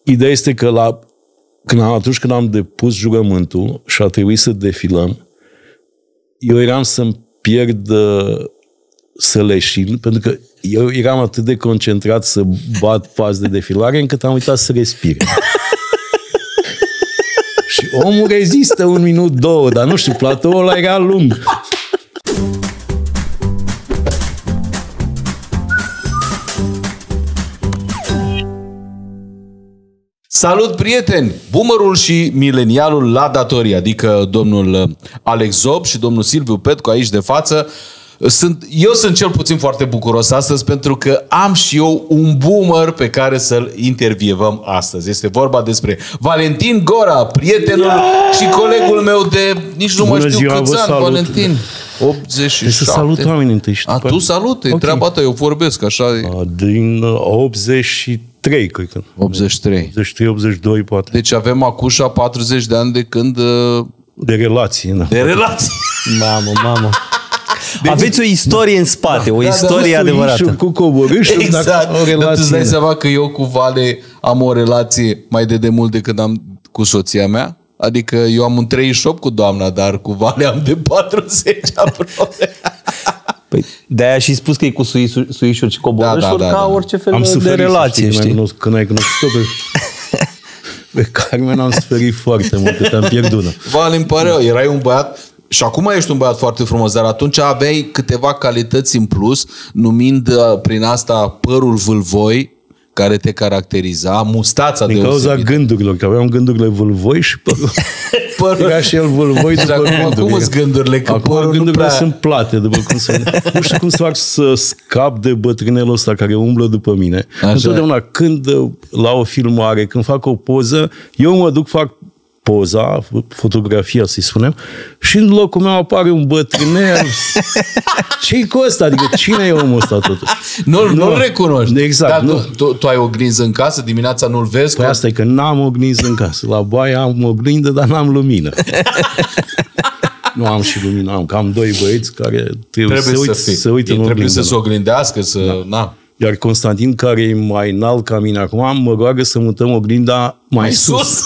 Ideea este că atunci când am depus jurământul și a trebuit să defilăm, eu eram să-mi pierd săleșin, pentru că eu eram atât de concentrat să bat pas de defilare, încât am uitat să respir. Și omul rezistă 1 minut, 2, dar nu știu, platoul ăla era lung. Salut, prieteni! Boomerul și milenialul la datorie, adică domnul Alex Zob și domnul Silviu Petcu aici de față. Eu sunt cel puțin foarte bucuros astăzi pentru că am și eu un boomer pe care să-l intervievăm astăzi. Este vorba despre Valentin Gora, prietenul și colegul meu de nici nu mă știu câți ani, Valentin. 87. Să salut oamenii întâi. Tu salut, e treaba ta, eu vorbesc așa. Din 83, cred că. 83. 82, poate. Deci avem acușa 40 de ani de când... De relații, da. De relații. Mamă. Deci, aveți o istorie în spate, o istorie adevărată. Cu coborâșul, exact. Dar tu îți dai seama că eu cu Vale am o relație mai de demult decât am cu soția mea? Adică eu am un 38 cu doamna, dar cu Vale am de 40 aproape. Păi, de-aia și spus că e cu suișuri și coborâșuri ca orice fel de relație, știi? Când ai cunoscut-o pe Carmen am suferit foarte mult, că te-am pierdut. Vale, îmi pare, erai un băiat. Și acum ești un băiat foarte frumos, dar atunci aveai câteva calități în plus, numind prin asta părul vâlvoi, care te caracteriza, mustața din cauza gândurilor, că aveam gândurile vâlvoi și părul era și el vâlvoi după gânduri. Cum sunt gândurile? Că acum gândurile sunt plate, după cum nu știu cum să fac să scap de bătrânelul ăsta care umblă după mine. Așa. Întotdeauna când la o filmare, când fac o poză, eu mă duc, fac poza, fotografia, să-i spunem, și în locul meu apare un bătrânel. Ce-i cu ăsta? Adică cine e omul ăsta totuși? Nu-l recunoști. Exact. Dar tu ai oglinză în casă? Dimineața nu-l vezi? Păi asta e că n-am oglinză în casă. La baie am oglindă, dar n-am lumină. Nu am și lumină. Am 2 băieți care trebuie să uită în oglindă. Trebuie să se oglindească, să... Da. Iar Constantin, care e mai înalt ca mine acum, mă roagă să mutăm oglinda mai sus.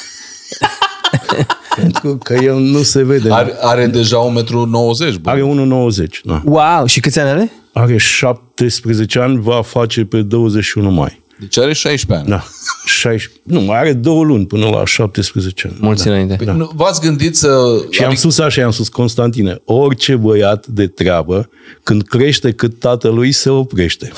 Pentru că el nu se vede. Are deja 1,90 m. Are 1,90 m. Da. Wow! Și câți ani are? Are 17 ani, va face pe 21 mai. Deci are 16 ani. Da. 16. Nu, mai are 2 luni până la 17 ani. Mulți înainte. Da. V-ați gândit să... Și am spus așa, am spus, Constantine, orice băiat de treabă, când crește cât tatălui, se oprește.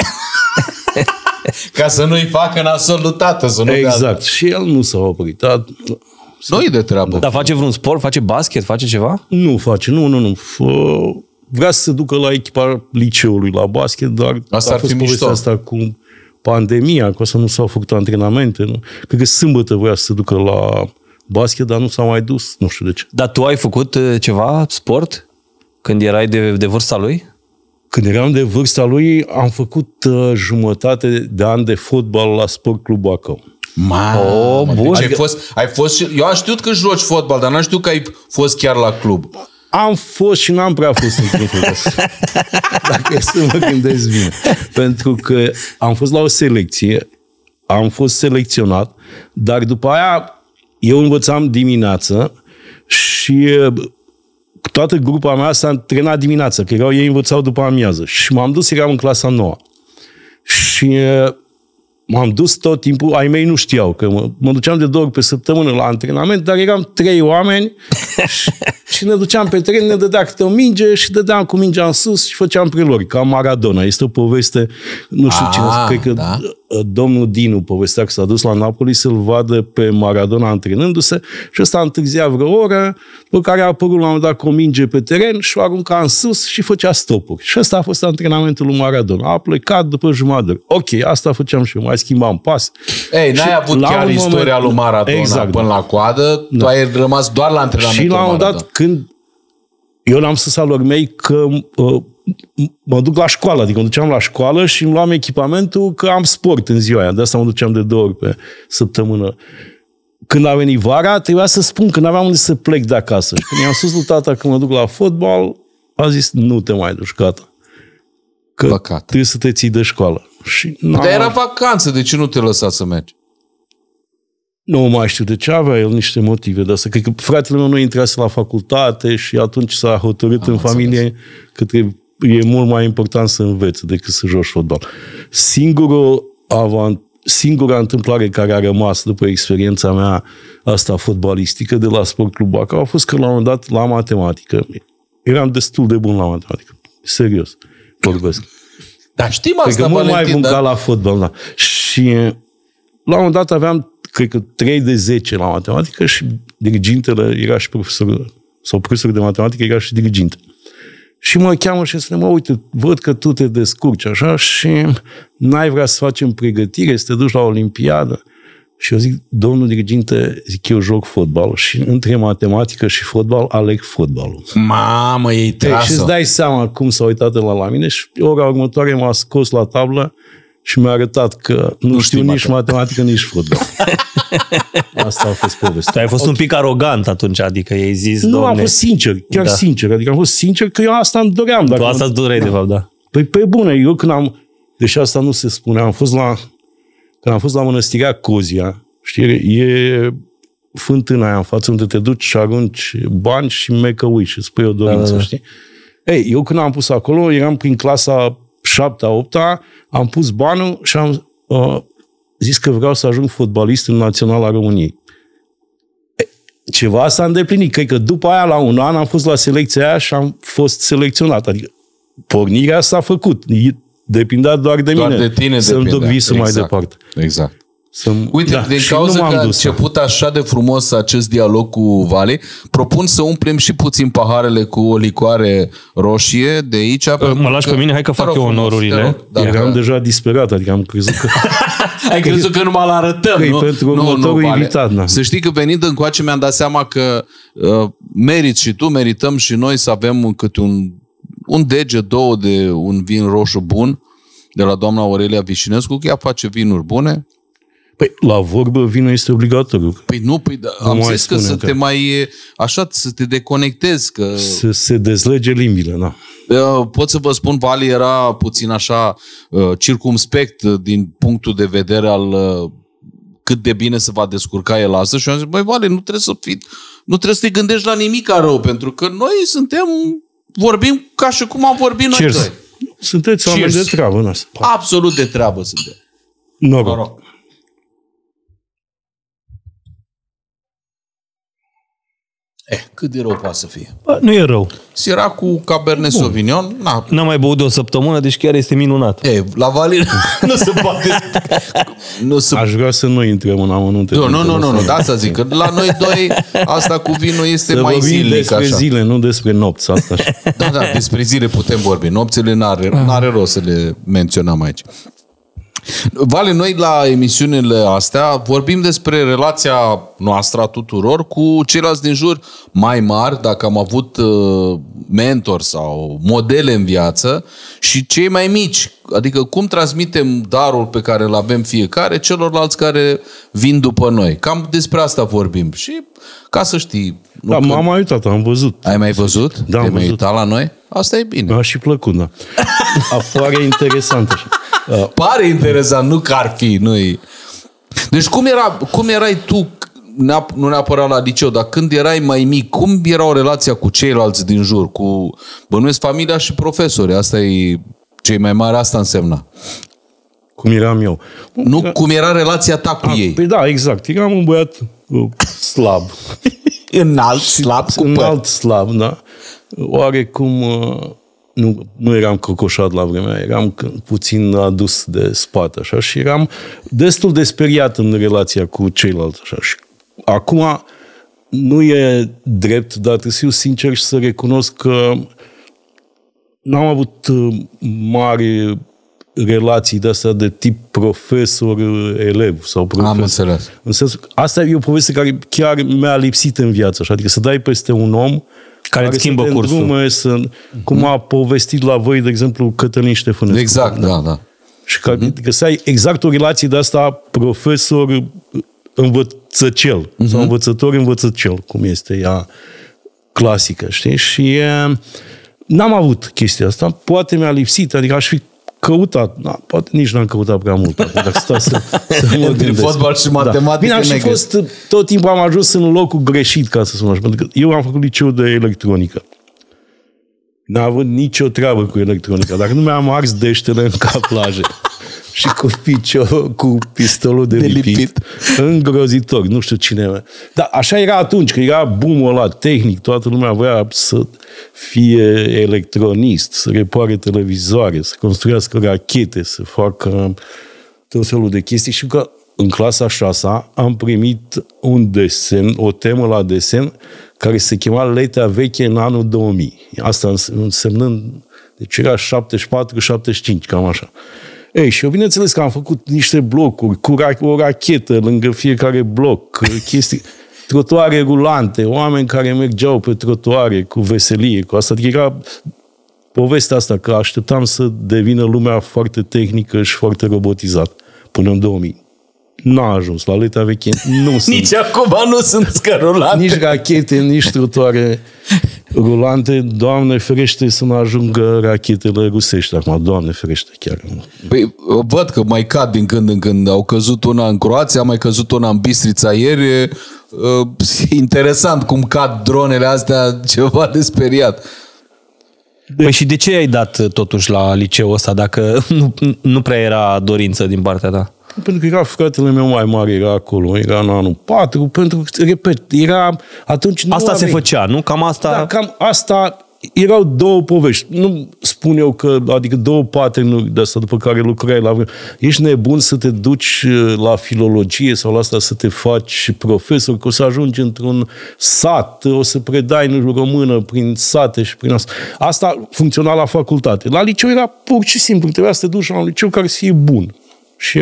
Ca să nu-i facă nasol lui tată. Să nu exact. Și el nu s-a oprit. Nu-i de treabă. Dar face vreun sport? Face basket? Face ceva? Nu face, nu. Vrea să se ducă la echipa liceului la basket, dar asta a fost povestea asta cu pandemia, că să nu s-au făcut antrenamente. Nu? Cred că sâmbătă voia să se ducă la basket, dar nu s-a mai dus, nu știu de ce. Dar tu ai făcut ceva sport când erai de vârsta lui? Când eram de vârsta lui, am făcut jumătate de an de fotbal la Sport Club Bacău. Bun. Deci ai fost, eu am știut că joci fotbal, dar n-am știut că ai fost chiar la club. Am fost și n-am prea fost în clubul ăsta. Dacă e să mă gândesc bine. Pentru că am fost la o selecție, am fost selecționat, dar după aia eu învățam dimineață și toată grupa mea s-a antrenat dimineața, că ei învățau după amiază. Și m-am dus, eram în clasa 9. Și m-am dus tot timpul, ai mei nu știau, că mă duceam de 2 ori pe săptămână la antrenament, dar eram 3 oameni și ne duceam pe teren, ne dădea câte o minge și dădeam cu mingea în sus și făceam prelori, ca Maradona. Este o poveste, nu știu cine, cred că da? Domnul Dinu povestea că s-a dus la Napoli să-l vadă pe Maradona antrenându-se și ăsta a întârziat vreo oră, după care a apărut la un moment dat cu o minge pe teren și o arunca în sus și făcea stopuri. Și ăsta a fost antrenamentul lui Maradona. A plecat după jumătate de oră. Ok, asta făceam și eu, mai schimbam pas. Ei, n-ai avut chiar istoria lui Maradona exact, până la coadă, tu ai rămas doar la antrenamentul și la un moment dat, când eu l-am spus alor mei că mă duc la școală, adică mă duceam la școală și îmi luam echipamentul că am sport în ziua aia. De asta mă duceam de 2 ori pe săptămână. Când a venit vara, trebuia să spun că n-aveam unde să plec de acasă. Și când i-am spus lui tata că mă duc la fotbal, a zis, nu te mai duci, gata. Că trebuie să te ții de școală. Și dar era vacanță, de ce nu te lăsa să mergi? Nu mai știu de ce, avea el niște motive de asta. Cred că fratele meu nu intrase la facultate și atunci s-a hotărât în familie că e mult mai important să înveți decât să joci fotbal. Singura întâmplare care a rămas după experiența mea asta fotbalistică de la Sport Club Bacău a fost că la un moment dat la matematică eram destul de bun la matematică. Serios, vorbesc. Dar știm asta, cred că mult mai bun ca la fotbal, da. Și la un moment dat aveam, cred că 3 de 10 la matematică și dirigintele era și profesor, sau profesor de matematică era și diriginte. Și mă cheamă și spune, uite, văd că tu te descurci așa și n-ai vrea să facem pregătire, să te duci la Olimpiadă. Și eu zic, domnul diriginte, zic, eu joc fotbal și între matematică și fotbal aleg fotbalul. Mamă, ei trasă. Și îți dai seama cum s-a uitat la mine și ora următoare m-a scos la tablă și mi-a arătat că nu știu nici matematică, nici fotbal. Asta a fost povestea. Ai fost un pic arogant atunci, adică i-ai zis, nu, domne... am fost sincer, chiar sincer. Adică am fost sincer că eu asta îmi doream. Tu asta îți doreai, de fapt, da. Păi pe bune, eu când am... Deși asta nu se spune, când am fost la Mănăstirea Cozia, știi, e fântâna aia în față unde te duci și arunci bani și mecăui și spui o dorință, știi? Ei, eu când am pus acolo, eram prin clasa 7-a, 8-a, am pus banul și am zis că vreau să ajung fotbalist în Naționala României. Ceva s-a îndeplinit. Cred că după aia, la un an, am fost la selecția aia și am fost selecționat. Adică pornirea s-a făcut. Depindea doar de mine. De tine să-mi duc visul mai departe. Exact. Uite, din cauza că a început așa de frumos acest dialog cu Vali, propun să umplem și puțin paharele cu o licoare roșie de aici. Mă lași pe mine? Hai că fac eu onorurile. Eram deja disperat, adică am crezut că... Ai crezut că numai l-arătăm, nu? Pentru următorul invitat, da. Să știi că venind încoace mi-am dat seama că meriți și tu, merităm și noi să avem câte un deget, 2 de un vin roșu bun de la doamna Aurelia Vișinescu, că ea face vinuri bune. Păi, la vorbă, vinul este obligatoriu. Păi nu, am zis că să te mai, așa, să te deconectezi. Că... Să se dezlege limbile, da. Pot să vă spun, Vali era puțin așa circumspect din punctul de vedere al cât de bine se va descurca el astăzi și eu am zis, băi, Vali, nu trebuie să te gândești la nimic rău, pentru că noi vorbim ca și cum am vorbit noi doi. Sunteți oameni de treabă în asta. Absolut de treabă suntem. Noroc. Cât de rău poate să fie? Bă, nu e rău. Era cu Cabernet Sauvignon. N-am mai băut de o săptămână, deci chiar este minunat. La Vali nu se poate... Aș vrea să nu intrăm în amănunte. Nu, da, să zic că la noi doi asta cu vinul este mai zilnic. Despre zile, nu despre nopți. Asta da, despre zile putem vorbi. Nopțile n-are rost să le menționăm aici. Vale, noi la emisiunile astea vorbim despre relația noastră a tuturor cu ceilalți din jur mai mari, dacă am avut mentor sau modele în viață, și cei mai mici. Adică cum transmitem darul pe care îl avem fiecare celorlalți care vin după noi. Cam despre asta vorbim. Și ca să știi... Da, m-am mai uitat, am văzut. Ai mai văzut? Da, am văzut. Uitat la noi? Asta e bine. Mi-a și plăcut, da. Apare interesant așa. Pare interesant, nu că ar fi. Nu-i. Deci cum erai tu, nu neapărat la liceu, dar când erai mai mic, cum era o relația cu ceilalți din jur? Cu, bănuiesc, familia și profesori. Asta e cei mai mari, asta însemna. Cum eram eu. Nu, cum era relația ta cu ei. Păi da, exact. Eram un băiat slab. Înalt, slab, cu păr. Înalt, slab, da. Oarecum... Nu eram cocoșat la vremea, eram puțin adus de spate, așa, și eram destul de speriat în relația cu ceilalți, așa. Și acum nu e drept, dar trebuie să fiu sincer și să recunosc că n-am avut mari relații de-astea de tip profesor-elev sau profesor. Am înțeles. În sensul, asta e o poveste care chiar mi-a lipsit în viață, așa, adică să dai peste un om care îți schimbă cursul. Cum a povestit la voi, de exemplu, Cătălin Ștefănescu. Exact, da. Și că să ai exact o relație de asta profesor-învățăcel sau învățător-învățăcel, cum este ea clasică, știi? Și n-am avut chestia asta, poate mi-a lipsit, adică aș fi căutat, poate nici n-am căutat prea mult, dacă stau să mă gândesc. Fotbal și matematică. Bine, am și fost, tot timpul am ajuns în locul greșit, ca să spun așa, pentru că eu am făcut liceu de electronică. N-am avut nicio treabă cu electronica, dacă nu mi-am ars deștele în caplaje și cu pistolul de lipit. Îngrozitor, nu știu cine. Dar așa era atunci, că era boom-ul ăla tehnic, toată lumea voia să fie electronist, să repoare televizoare, să construiască rachete, să facă tot felul de chestii. Și că în clasa 6-a am primit un desen, o temă la desen, care se chema Letea Veche în anul 2000. Asta însemnând, deci era 74-75, cam așa. Ei, și eu bineînțeles că am făcut niște blocuri cu o rachetă lângă fiecare bloc, chestii, trotuare rulante, oameni care mergeau pe trotuare cu veselie, cu asta. Adică era povestea asta, că așteptam să devină lumea foarte tehnică și foarte robotizată până în 2000. N-a ajuns la Letea Veche. Nici acum nu sunt scărulate. Nici rachete, nici trotuare rulante. Doamne ferește să nu ajungă rachetele rusești acum. Doamne ferește chiar. Păi, văd că mai cad din când în când. Au căzut una în Croația, a mai căzut una în Bistrița ieri. E interesant cum cad dronele astea, ceva de speriat. Păi și de ce ai dat totuși la liceul ăsta dacă nu prea era dorință din partea ta? Pentru că era fratele meu mai mare, era acolo, era în anul 4, pentru că, repet, era atunci... Asta se făcea, nu? Cam asta... Da, cam asta, erau două povești. Nu spun eu că, adică două pattern-uri de asta după care lucrai la vreme. Ești nebun să te duci la filologie sau la asta să te faci profesor, că o să ajungi într-un sat, o să predai în română prin sate și prin asta. Asta funcționa la facultate. La liceu era pur și simplu, trebuia să te duci la un liceu care să fie bun. Și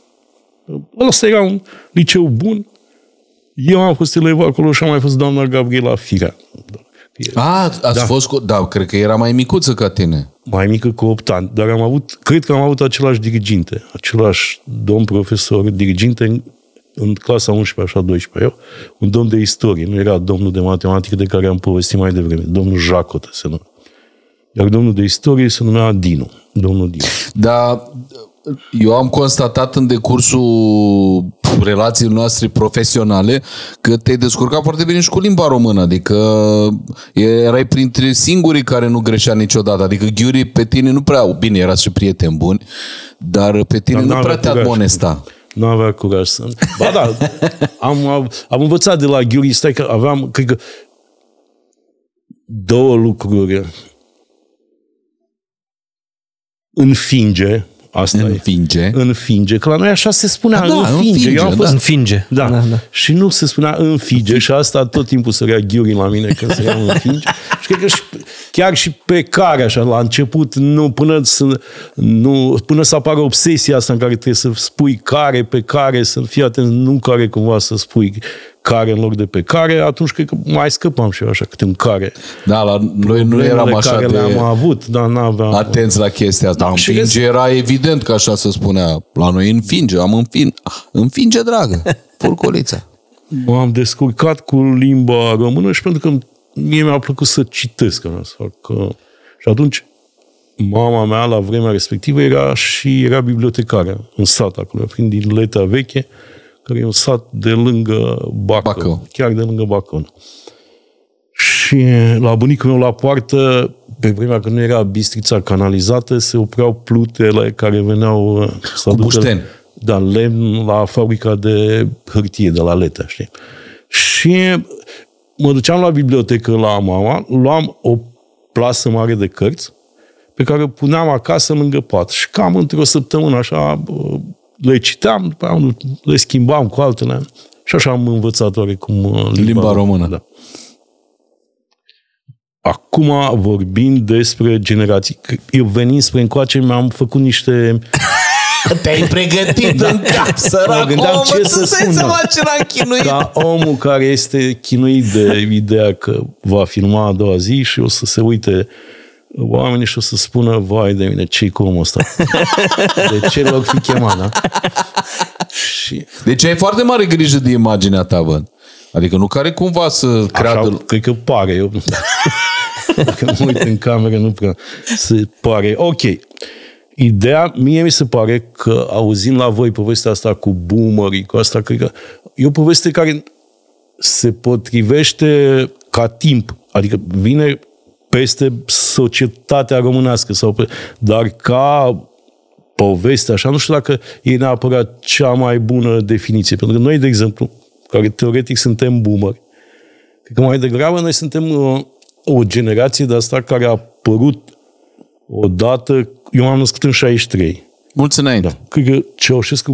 ăsta era un liceu bun. Eu am fost elev acolo și am mai fost doamna Gabriela Firea. Ați fost cu... Da, cred că era mai micuță ca tine. Mai mică cu 8 ani. Dar cred că am avut același diriginte. Același domn profesor diriginte în clasa 11, așa 12 eu. Un domn de istorie. Nu era domnul de matematică de care am povestit mai devreme. Domnul Jacotă se numea. Iar domnul de istorie se numea Dinu. Domnul Dinu. Da... Eu am constatat în decursul relațiilor noastre profesionale că te-ai descurcat foarte bine și cu limba română, adică erai printre singurii care nu greșea niciodată, adică Ghiuri pe tine nu prea, bine, erați și prieteni buni, dar pe tine nu prea te admonesta. Nu avea curaj să... Ba da, am învățat de la Ghiuri, stai că aveam, cred că, două lucruri. Înfinge. Asta înfinge. Că la noi așa se spunea, înfinge. Eu am fost... Înfinge. Da. Și nu se spunea înfinge și asta tot timpul sărea Ghiuri la mine când se ia înfinge. Și cred că chiar și pe care, așa, la început, până să apară obsesia asta în care trebuie să spui care pe care, să fii atent, nu care cumva să spui care în loc de pe care, atunci cred că mai scăpam și eu așa câte un care. Da, la noi nu eram așa care le-am avut, dar n-aveam... Atenți la chestia asta. Înfinge era evident că așa se spunea. La noi înfinge, înfinge, dragă, furculița. M-am descurcat cu limba română și pentru că mie mi-a plăcut să citesc. Și atunci mama mea la vremea respectivă era bibliotecară în sat acolo, fiind din Letea Veche, care e un sat de lângă Bacău. Chiar de lângă Bacău. Și la bunicul meu la poartă, pe vremea când nu era Bistrița canalizată, se opreau plutele care veneau să aducă... Bușteni. Da, lemn la fabrica de hârtie de la Letea, știi? Și mă duceam la bibliotecă la mama, luam o plasă mare de cărți pe care o puneam acasă lângă pat. Și cam într-o săptămână așa le citeam, le schimbam cu altele și așa am învățat oarecum limba română. Da. Acum, vorbind despre generații, eu venind spre încoace, mi-am făcut niște... Te-ai pregătit în cap, sărac, ce să spun, ca omul care este chinuit de ideea că va filma a doua zi și o să se uite oamenii și o să spună, vai de mine, ce-i cu omul ăsta? De ce l-or fi chemat, da? Deci ai foarte mare grijă de imaginea ta, văd. Adică nu care cumva să creadă... Așa, cred că pare. Dacă mă uit în cameră, nu prea se pare. Ok. Ideea, mie mi se pare că, auzind la voi povestea asta cu boomerii, cu asta, cred că e o poveste care se potrivește ca timp, adică vine peste societatea românească, dar ca poveste, așa, nu știu dacă e neapărat cea mai bună definiție, pentru că noi, de exemplu, care teoretic suntem boomeri, cred că mai degrabă noi suntem o generație de asta care a apărut odată. Eu m-am născut în 63. Mulți înainte. Da. Cred că Ceaușescu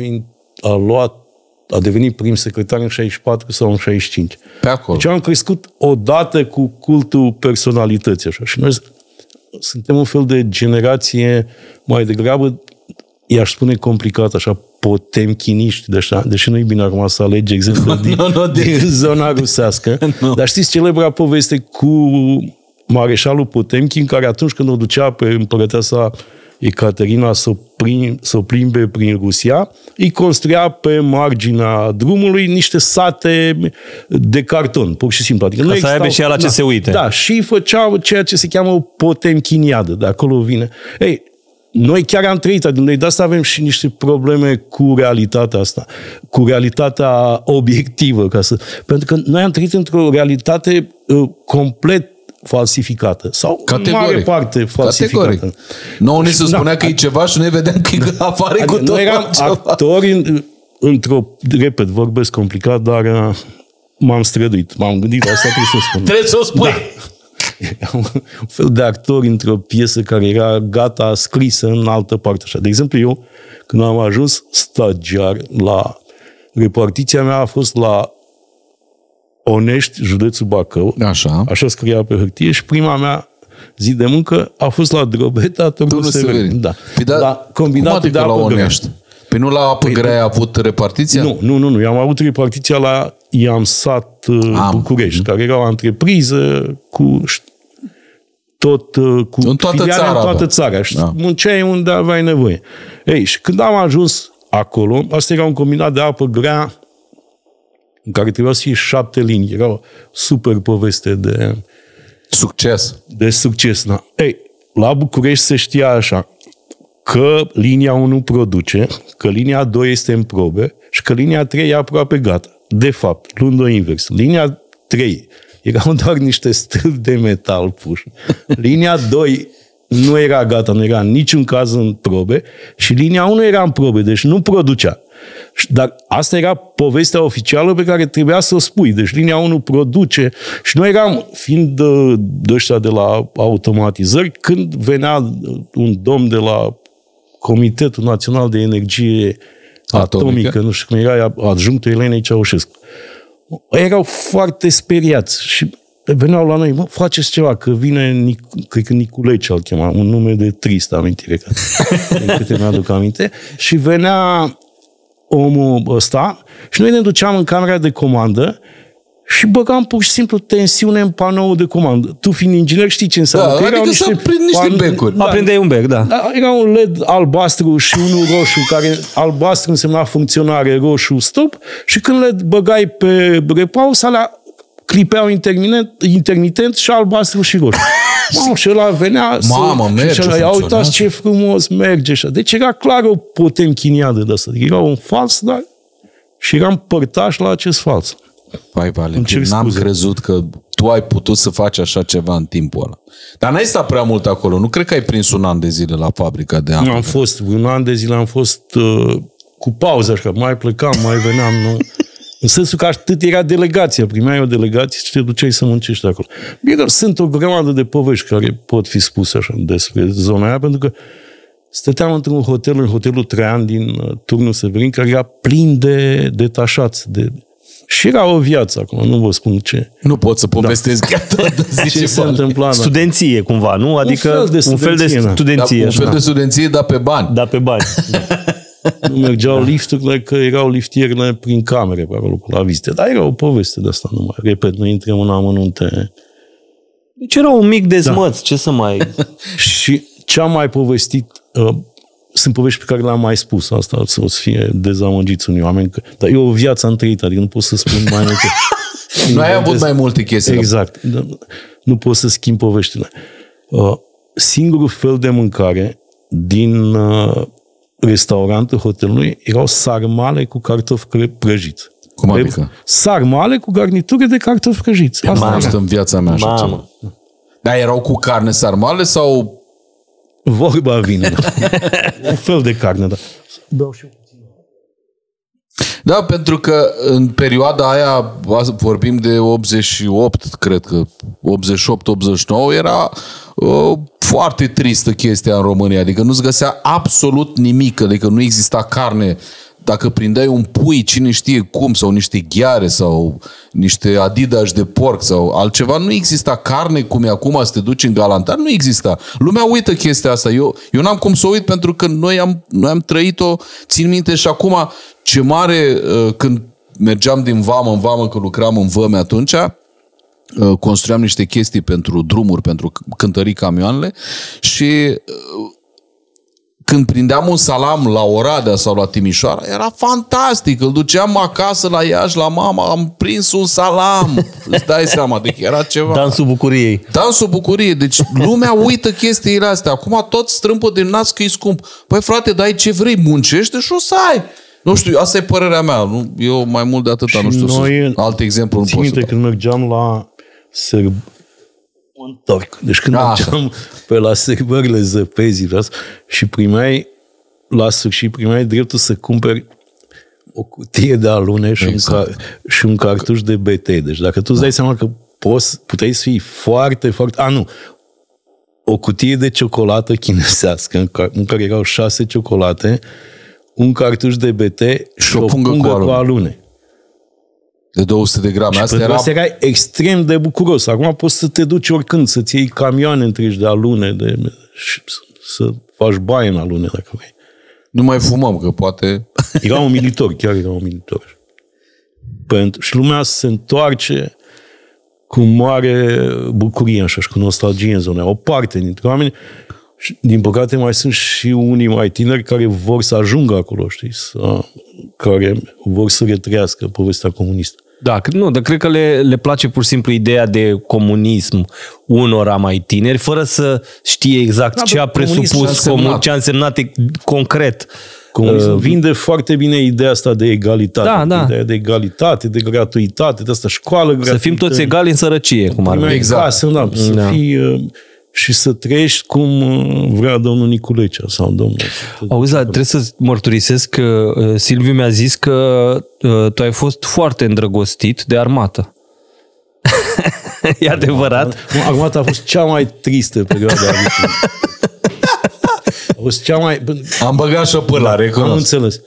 a devenit prim secretar în 64 sau în 65. Pe acolo. Deci am crescut odată cu cultul personalității. Așa. Și noi suntem un fel de generație mai degrabă, i-aș spune complicat, așa, potemkiniști de așa, deși nu-i bine acum să alegi exemplu din zona rusească. Dar știți celebra poveste cu mareșalul Potemkin, care atunci când o ducea pe împărăteasa Ecaterina să o plimbe prin Rusia, îi construia pe marginea drumului niște sate de carton, pur și simplu. Adică să aibă și ea la ce se uite. Da, și făceau ceea ce se cheamă o potemkiniadă, de acolo vine. Ei, noi chiar am trăit, adică de asta avem și niște probleme cu realitatea asta, cu realitatea obiectivă, pentru că noi am trăit într-o realitate complet falsificată. Sau în mare parte falsificată. Categoric. Nouă ni se spunea că e ceva și noi vedem că apare cu tot. Noi eram actori repet, vorbesc complicat, dar m-am străduit. M-am gândit la asta, trebuie să spun. Trebuie să o spui. Da. Un fel de actor într-o piesă care era gata scrisă în altă parte. Așa. De exemplu, eu, când am ajuns stagiar la repartiția mea, a fost la Onești, județul Bacău. Așa scria pe hârtie și prima mea zi de muncă a fost la Drobeta, Târgu Severin. Da. La combinatul de apă Onești. Păi nu la apă grea ai avut repartiția? Nu. Eu am avut repartiția la IAMSAT București, care era o întrepriză cu tot cu în toată țara. În toată țara. Și munceai unde aveai nevoie. Ei, și când am ajuns acolo, asta era un combinat de apă grea în care trebuia să fie 7 linii. Era o super poveste de succes. Da. Ei, la București se știa așa, că linia 1 produce, că linia 2 este în probe și că linia 3 e aproape gata. De fapt, luând-o invers, linia 3 erau doar niște stâlpi de metal puși. Linia 2 nu era gata, nu era în niciun caz în probe și linia 1 era în probe, deci nu producea. Dar asta era povestea oficială pe care trebuia să o spui. Deci linia 1 produce și noi eram, fiind de ăștia de la automatizări, când venea un domn de la Comitetul Național de Energie Atomică, nu știu cum era, adjunctul Elenei Ceaușescu. Erau foarte speriați și veneau la noi, faceți ceva, că vine, cred că Niculeci îl chema, un nume de trist amintire, că de câte mi-aduc aminte, și venea omul ăsta și noi ne duceam în camera de comandă și băgam pur și simplu tensiune în panoul de comandă. Tu fiind inginer știi ce înseamnă. Da, adică să aprind niște becuri. Aprindeai un bec, da. Era un LED albastru și unul roșu, care albastru însemna funcționare, roșu stop, și când le băgai pe repaus, alea clipeau intermitent și albastru și roșu. Și ăla venea merge, și ia uitați ce frumos merge. Așa. Deci era clar o potemkiniadă de asta. Era un fals, dar și eram părtaș la acest fals. Vai, Valentin, n-am crezut că tu ai putut să faci așa ceva în timpul ăla. Dar n-ai stat prea mult acolo. Nu cred că ai prins un an de zile la fabrica de apă. Nu, am fost un an de zile, am fost cu pauză, așa, mai plecam, mai veneam, nu... În sensul că atât era delegația. Primeai o delegație și te duceai să muncești acolo. Bine, sunt o grămadă de povești care pot fi spuse așa despre zona aia, pentru că stăteam într-un hotel, în hotelul Traian din Turnul Severin, care era plin de detașați. Și era o viață acolo, nu vă spun ce. Nu pot să povestesc chiar tot. Ce se întâmpla. Studenție, cumva, nu? Adică un fel de studenție. Un fel de studenție, dar pe bani. Da, pe bani. Nu mergeau lifturile, că erau liftierile prin camere pe acolo, la vizite. Dar era o poveste de asta numai. Repet, nu intrăm în amănunte. Deci era un mic dezmăț, ce să mai... Și ce am mai povestit, sunt povești pe care le-am mai spus, asta o să fie dezamăgiți unii oameni, dar eu o viață am trăit, adică nu pot să spun mai multe. Nu ai avut mai multe chestii. Exact. Nu pot să schimb poveștile. Singurul fel de mâncare din restaurantul hotelului erau sarmale cu cartofi prăjiți. Cum adică? Sarmale cu garnitură de cartofi prăjiți. Asta am văzut în viața mea așa ceva. Dar erau cu carne sarmale sau... Vorba vine. Un fel de carne, da. Beau și eu. Da, pentru că în perioada aia, vorbim de 88, cred că 88-89, era foarte tristă chestia în România. Adică nu-ți găsea absolut nimic, adică nu exista carne. Dacă prindeai un pui, cine știe cum, sau niște gheare, sau niște adidas de porc, sau altceva, nu exista carne cum e acum, să te duci în galantar, nu exista. Lumea uită chestia asta. Eu n-am cum să o uit pentru că noi am trăit-o, țin minte și acum ce mare, când mergeam din vamă în vamă, că lucram în văme atunci, construiam niște chestii pentru drumuri, pentru cântării camioanele și... Când prindeam un salam la Oradea sau la Timișoara, era fantastic. Îl duceam acasă la Iași, la mama, am prins un salam. Îți dai seama, deci era ceva. Dansul bucuriei. Dansul bucuriei. Deci lumea uită chestiile astea. Acum tot strâmpă din nas că e scump. Păi frate, dai ce vrei, muncește și o să ai. Nu știu, asta e părerea mea. Eu mai mult de atâta, nu știu, alt exemplu nu pot să dau. Când mergeam la Deci când mergeam pe la sărbările zăpezii și la sfârșit primeai dreptul să cumperi o cutie de alune și un cartuș de BT. Deci dacă tu îți dai seama că puteai să fii foarte, foarte... o cutie de ciocolată chinesească în care erau 6 ciocolate, un cartuș de BT și o pungă cu alune. De 200 de grame. Asta era extrem de bucuros. Acum poți să te duci oricând, să-ți iei camioane întregi de alune și să faci baie în alune, dacă vrei. Nu mai fumăm, că poate... Era un militor, chiar era un militor. Și lumea se întoarce cu mare bucurie așa, și cu nostalgie în zona. O parte dintre oameni, din păcate mai sunt și unii mai tineri care vor să ajungă acolo, știi? Care vor să retrăiască povestea comunistă. Da, dar cred că le place pur și simplu ideea de comunism unora mai tineri, fără să știe exact ce a presupus, ce a însemnat concret. Vinde foarte bine ideea asta de egalitate. Ideea de egalitate, de gratuitate, de asta școală gratuită. Să fim toți egali în sărăcie, cum ar fi. Exact. Să fii... și să trăiești cum vrea domnul Niculecea sau domnul... Auzi, trebuie să mărturisesc că Silviu mi-a zis că tu ai fost foarte îndrăgostit de armată. E adevărat? Armata a fost cea mai tristă perioadă a vieții. A fost cea mai... Am băgat și-o până la recunosc. Am înțeles.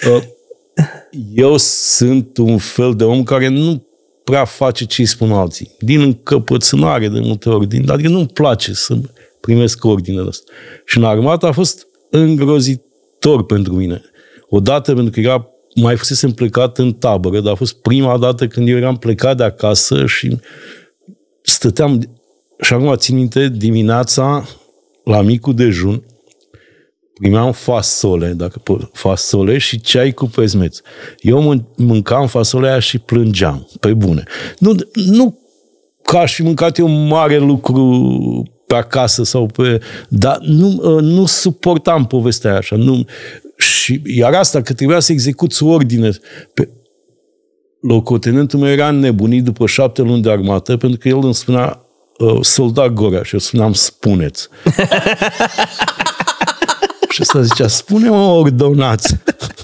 Eu sunt un fel de om care nu prea face ce îi spun alții. Din încăpățânare de multe ori. Adică nu-mi place să primesc ordinele astea. Și în armată a fost îngrozitor pentru mine. Odată pentru că mai fusesem plecat în tabără, dar a fost prima dată când eu eram plecat de acasă și stăteam, și acum țin minte, dimineața la micul dejun primeam fasole și ceai cu pezmeț. Eu mâncam fasolea aia și plângeam, pe bune. Nu că aș fi mâncat eu mare lucru pe acasă sau dar nu suportam povestea aia așa. Iar asta, că trebuia să execuți ordine. Locotenentul meu era nebunit după 7 luni de armată, pentru că el îmi spunea soldat Gorea și eu spuneam spuneți. Și ăsta zicea, spune-mă ordonați.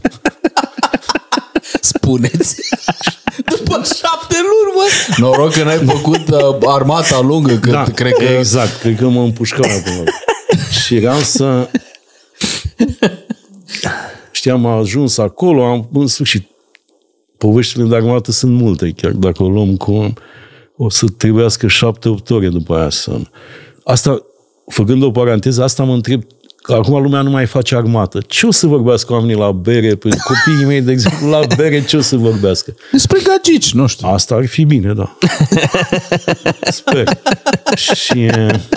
Spuneți? După 7 luni, mă! Noroc că n-ai făcut armata lungă, că cred că... Exact, cred că mă împușcam acum. Și eram să... Știam, am ajuns acolo, în sfârșit. Poveștile de armată sunt multe, chiar dacă o luăm o să trebuiască 7-8 ore după aia să... Asta, făcând o paranteză, asta mă întreb, că acum lumea nu mai face armată. Ce o să vorbească oamenii la bere? Copiii mei, de exemplu, la bere, ce o să vorbească? Despre gagici, nu știu. Asta ar fi bine, da. Sper. Și...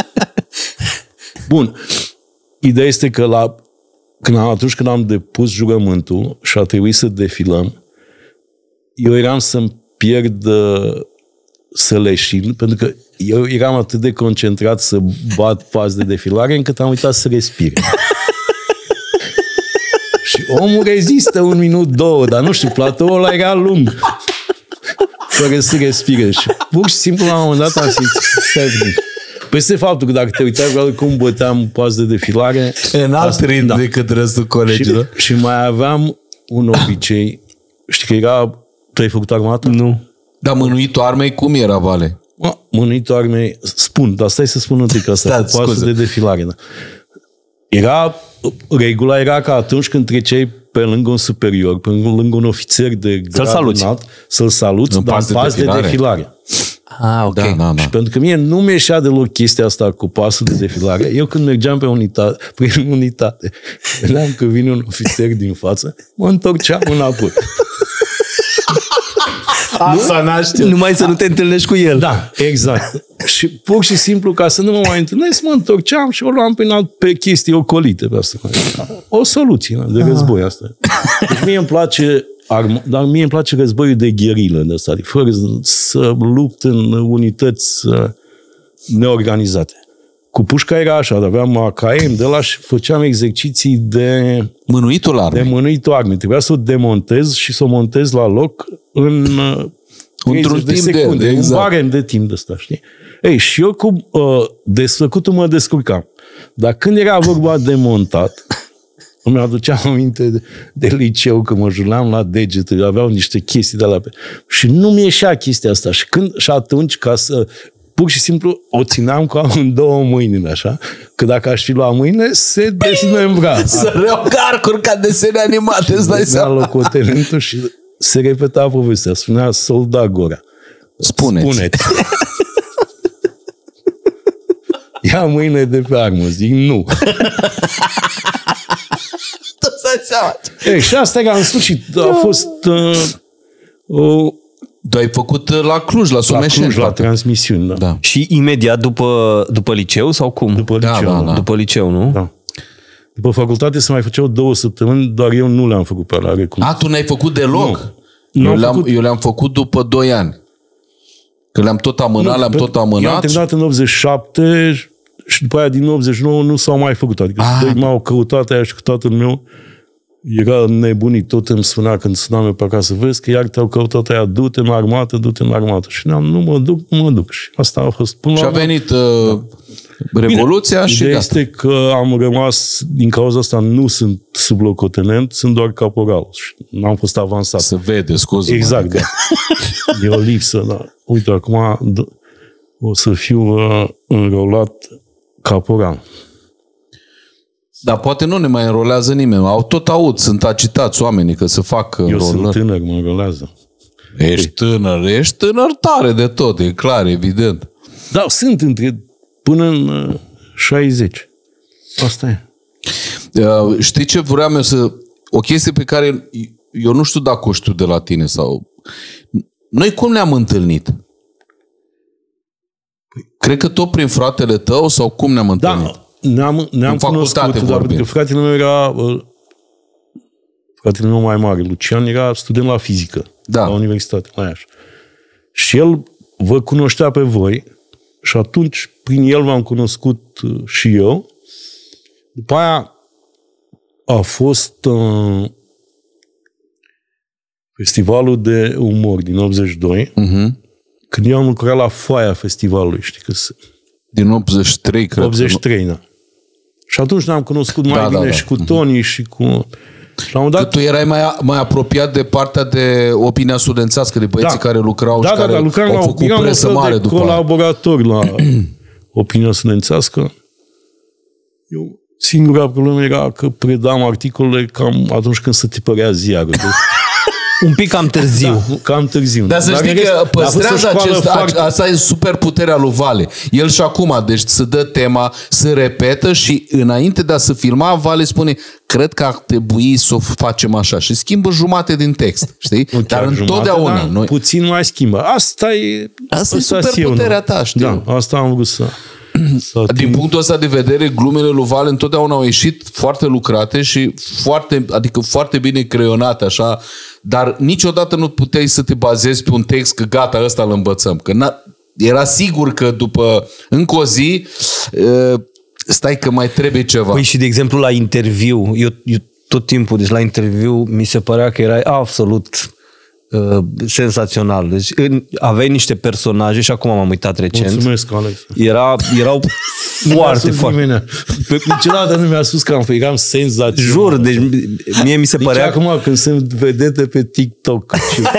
Bun. Ideea este că atunci când am depus jurământul și a trebuit să defilăm, eu eram să-mi pierd să leșin, pentru că eu eram atât de concentrat să bat pas de defilare încât am uitat să respir. Omul rezistă 1 minut, 2, dar nu știu, platoul ăla era lung. Fără să respire. Și pur și simplu, la un moment dat, am simțit peste faptul că dacă te uitai cum băteam poază de defilare... În alt ritm decât restul colegilor. Și mai aveam un obicei. Știi că era... Tu ai făcut armată? Nu. Dar mânuitul armei cum era, Vale? Mânuitul armei... Spun, dar stai să spun întâi că asta poază de defilare. Da. Regula era că atunci când treceai pe lângă un superior, pe lângă un ofițer de grad înalt, să-l saluți, dar în pas de defilare. Ah, ok. Da. Și pentru că mie nu mi-eșea deloc chestia asta cu pasul de defilare. Eu când mergeam prin unitate, vedeam că vine un ofițer din față, mă întorceam înapoi. Asta n-aștept. Numai să nu te întâlnești cu el. Da, exact. Și pur și simplu, ca să nu mă mai întâlnesc, mă întorceam și o luam pe chestii ocolite. Pe asta. O soluție de război asta. Deci mie îmi place dar mie îmi place războiul de gherilă de asta, fără să lupt în unități neorganizate. Cu pușca era așa, aveam AKM de la și făceam exerciții de mânuitul armei. De mânuitul armei. Trebuia să o demontez și să o montez la loc în într-un timp secunde, exact. Un barem de timp de ăsta, știi? Ei, și eu cu desfăcutul mă descurcam. Dar când era vorba de montat, îmi aduceam aminte de liceu, că mă julam la degete, aveau niște chestii de la... Și nu mi ieșea chestia asta. Și atunci, ca să... Pur și simplu o țineam cu amândouă mâinile, așa, că dacă aș fi luat mâine, se desmembra. Săreau carcuri ca desene animate, îți dai seama. Locotenentul și se repeta povestea. Spunea soldat Gora. Spuneți. Ia mâine de pe armă. Zic, nu. Și asta era în sfârșit. A fost Tu ai făcut la Cluj, la Someșeni. La Cluj, la transmisiuni, da. Și imediat după liceu sau cum? După liceu, da. După liceu, nu? Da. După facultate se mai făceau 2 săptămâni, dar eu nu le-am făcut pe alea recunosc. Tu n-ai făcut deloc? Nu. Eu le-am făcut după 2 ani. Că le-am tot amânat. Eu am terminat în 87 și după aia din 89 nu s-au mai făcut. Adică m-au căutat aia și cu tatăl meu era nebunit. Tot îmi spunea când sunam eu pe acasă, vezi că iar te-au căutat aia, du-te în armată. Și nu mă duc. Și asta a fost până și a venit Revoluția. Bine, și ideea este că am rămas, din cauza asta nu sunt sublocotenent, sunt doar caporal. Și n-am fost avansat. Se vede, scuze. Exact, da. E o lipsă, da. Uite, acum o să fiu înrolat caporal. Dar poate nu ne mai înrolează nimeni. Tot aud, sunt agitați oamenii că se fac înrolări. Eu sunt tânăr, mă înrolează. Ești tânăr tare de tot, e clar, evident. Da, sunt până în 60. Asta e. Știi ce vreau eu să... O chestie pe care eu nu știu dacă o știu de la tine sau... Noi cum ne-am întâlnit? Cred că tot prin fratele tău sau cum ne-am întâlnit? Da. Ne-am cunoscut, dar pentru că fratele meu mai mare, Lucian, era student la fizică, la Universitate, la Iași. Și el vă cunoștea pe voi și atunci prin el v-am cunoscut și eu. După aia a fost festivalul de umor din 82, când eu am lucrat la foaia festivalului, știi că din 83, cred. 83, da. Și atunci ne-am cunoscut mai bine și cu Tony și cu... Și la un dat... Tu erai mai apropiat de partea de opinia studențească, de băieții care lucrau și care au făcut presă mare după colaborator la opinia studențească. Eu, singura problemă era că predam articolele cam atunci când se tipărea ziarul. Un pic cam târziu. Da, cam târziu. Dar să știi că păstrează asta e super puterea lui Vale. El și acum, deci se dă tema, se repetă și înainte de a se filma, Vale spune, cred că ar trebui să o facem așa. Și schimbă jumate din text. Știi? Dar întotdeauna. Noi... Puțin mai schimbă. Asta e super puterea ta, știi? Da, asta am vrut să... Din punctul ăsta de vedere, glumele lui Vale întotdeauna au ieșit foarte lucrate și foarte bine creionate, așa, dar niciodată nu puteai să te bazezi pe un text că gata, ăsta îl învățăm. Că era sigur că după încă o zi stai că mai trebuie ceva. Păi și de exemplu la interviu, eu tot timpul, deci la interviu mi se părea că erai absolut senzațional. Deci aveai niște personaje și acum m-am uitat recent. Mulțumesc, Alex. Erau foarte, foarte... Niciodată nu mi-a spus că eram senzațional. Jur, deci mie mi se părea... Deci acum când sunt vedete pe TikTok.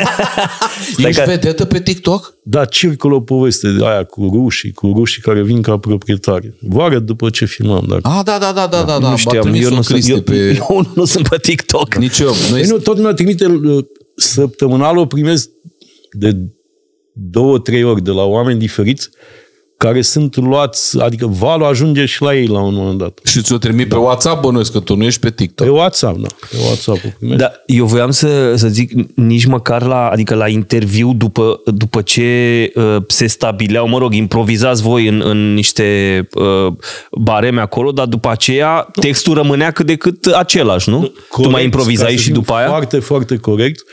Ești vedetă pe TikTok? Da, circulă o poveste de aia cu rușii care vin ca proprietari. Vară după ce filmăm. Da. Nu știam, eu nu sunt pe TikTok. Nici eu. Nu, tot mi-a trimite săptămânal, o primesc de 2-3 ori de la oameni diferiți care sunt luați, adică valul ajunge și la ei la un moment dat. Și ți-o trimit pe WhatsApp, bănuiesc că tu nu ești pe TikTok. Pe WhatsApp, da. Pe WhatsApp o primesc. Da, eu voiam să zic, nici măcar la interviu, după ce se stabileau, mă rog, improvizați voi în niște bareme acolo, dar după aceea textul rămânea cât de cât același, nu? Corect, tu mai improvizai și după aia? Foarte, foarte corect.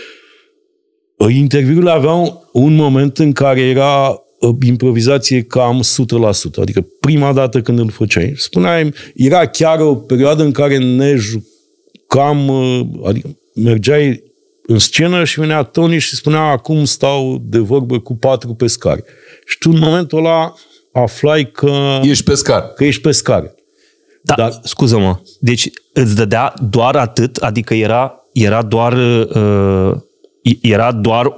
Interviurile aveau un moment în care era improvizație cam 100%. Adică prima dată când îl făceai. Spuneai, era chiar o perioadă în care ne jucam, adică mergeai în scenă și venea Tony și spunea, acum stau de vorbă cu 4 pescari. Și tu în momentul ăla aflai că ești pescar. Că ești pescar. Da, dar, scuză-mă. Deci îți dădea doar atât? Adică era doar... Era doar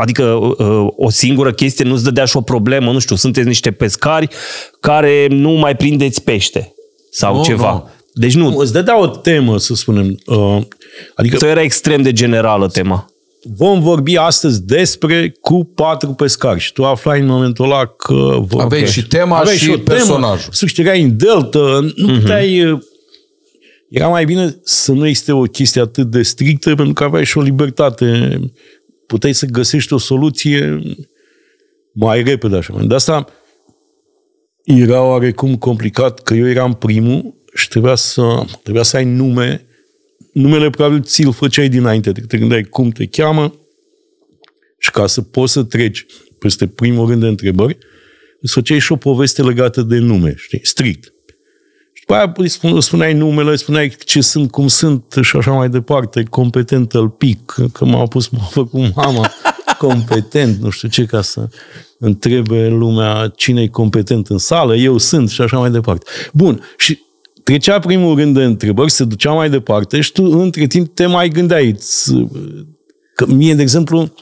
o singură chestie, nu-ți dădea și o problemă, nu știu, sunteți niște pescari care nu mai prindeți pește sau ceva. Nu. Deci nu. Îți dădea o temă, să spunem. Adică sau era extrem de generală tema. Vom vorbi astăzi despre cu 4 pescari și tu aflai în momentul ăla că... Aveai și tema și personajul. Succerai în delta, nu puteai... Era mai bine să nu existe o chestie atât de strictă, pentru că aveai și o libertate. Puteai să găsești o soluție mai repede, așa. De asta era oarecum complicat, că eu eram primul și trebuia să ai nume. Numele probabil ți-l făceai dinainte, te gândeai cum te cheamă și ca să poți să treci peste primul rând de întrebări, îți făceai și o poveste legată de nume, știi? Strict. Aia spuneai numele, spuneai ce sunt, cum sunt și așa mai departe, competent îl pic, că m-a făcut mama competent, nu știu ce, ca să întrebe lumea cine e competent în sală, eu sunt și așa mai departe. Bun, și trecea primul rând de întrebări, se ducea mai departe și tu între timp te mai gândeai. Că mie, de exemplu,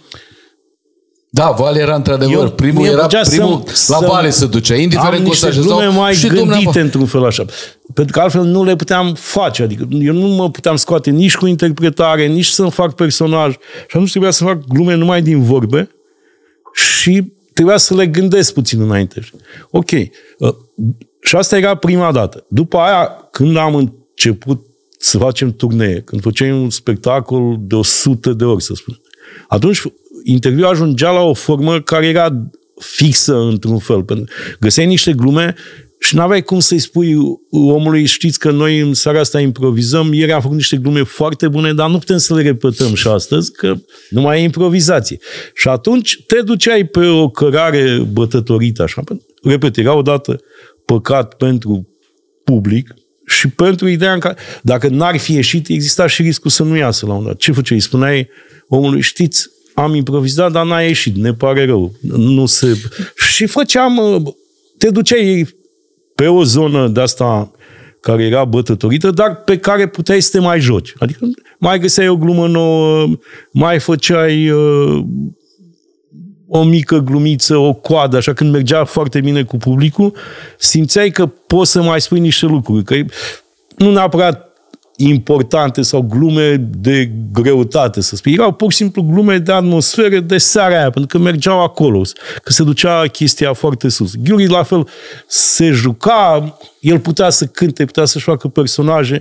da, Vale era într-adevăr. Primul la Vale se ducea, indiferent cum se așezau. Am niște mai gândite într-un fel așa. Pentru că altfel nu le puteam face. Adică eu nu mă puteam scoate nici cu interpretare, nici să-mi fac personaj. Și atunci trebuia să fac glume numai din vorbe și trebuia să le gândesc puțin înainte. Ok. Și asta era prima dată. După aia, când am început să facem turnee, când făceam un spectacol de 100 de ori, să spun, atunci interviul ajungea la o formă care era fixă într-un fel. Găseai niște glume și n-aveai cum să-i spui omului, știți că noi în seara asta improvizăm, ieri am făcut niște glume foarte bune, dar nu putem să le repetăm și astăzi, că nu mai e improvizație. Și atunci te duceai pe o cărare bătătorită, așa. Repet, era odată păcat pentru public și pentru ideea în care, dacă n-ar fi ieșit, exista și riscul să nu iasă la un dat. Ce făceai? Spuneai omului, știți, am improvizat, dar n-a ieșit, ne pare rău. Și făceam, te duceai pe o zonă de asta care era bătătorită, dar pe care puteai să te mai joci. Adică mai găseai o glumă nouă, mai făceai o mică glumiță, o coadă, așa, când mergea foarte bine cu publicul, simțeai că poți să mai spui niște lucruri, că nu neapărat importante sau glume de greutate, să spun. Erau pur și simplu glume de atmosferă de seara aia, pentru că mergeau acolo, că se ducea chestia foarte sus. Ghiuri, la fel, se juca, el putea să cânte, putea să-și facă personaje.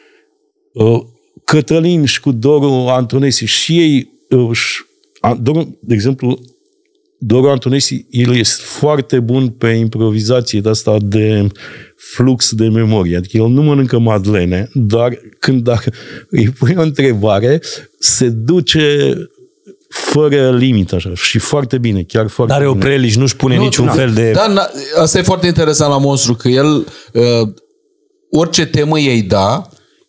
Cătălin și cu Doru Antonesi și ei, de exemplu, Doru Antonesi, el este foarte bun pe improvizație de asta de flux de memorie. Adică el nu mănâncă madlene, dar dacă îi pui o întrebare, se duce fără limită, așa, și foarte bine, chiar foarte bine. N-are o prelici, nu-și pune niciun fel de... Da, asta e foarte interesant la Monstru, că el, orice temă ei da,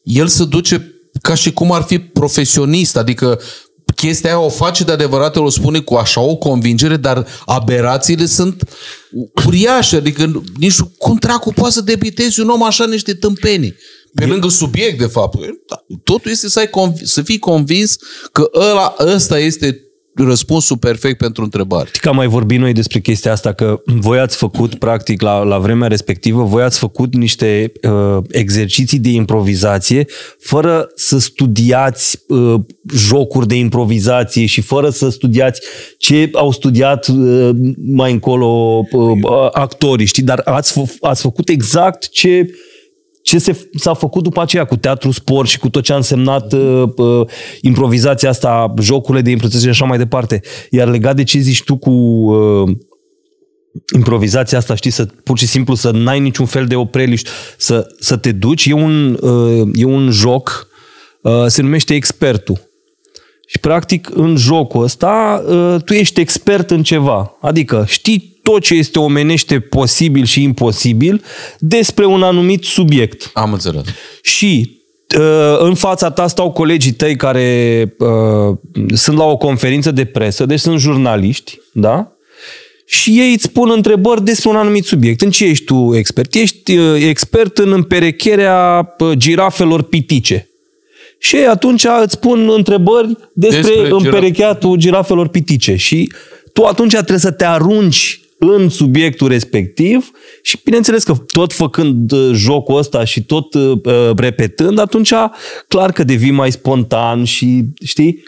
el se duce ca și cum ar fi profesionist, adică chestia aia o face de adevărat, o spune cu așa o convingere, dar aberațiile sunt uriașe, adică nici cum dracu poate să debitezi un om așa niște tâmpenii. Pe lângă subiect, de fapt. Totul este să fii convins că ăsta este răspunsul perfect pentru întrebare. Știi că am mai vorbit noi despre chestia asta, că voi ați făcut, practic, la vremea respectivă, voi ați făcut niște exerciții de improvizație fără să studiați jocuri de improvizație și fără să studiați ce au studiat mai încolo actorii, știi? Dar ați făcut exact ce s-a făcut după aceea cu teatru sport și cu tot ce a însemnat improvizația asta, jocurile de improvizație și așa mai departe. Iar legat de ce zici tu cu improvizația asta, știi, pur și simplu să n-ai niciun fel de opreliști, să te duci, e un joc, se numește Expertul. Și practic în jocul ăsta tu ești expert în ceva. Adică știi tot ce este omenește posibil și imposibil despre un anumit subiect. Am înțeles. Și în fața ta stau colegii tăi care sunt la o conferință de presă, deci sunt jurnaliști, da? Și ei îți pun întrebări despre un anumit subiect. În ce ești tu expert? Ești expert în împerecherea girafelor pitice. Și atunci îți pun întrebări despre împerecheatul girafelor pitice. Și tu atunci trebuie să te arunci în subiectul respectiv și bineînțeles că tot făcând jocul ăsta și tot repetând, atunci clar că devii mai spontan și știi,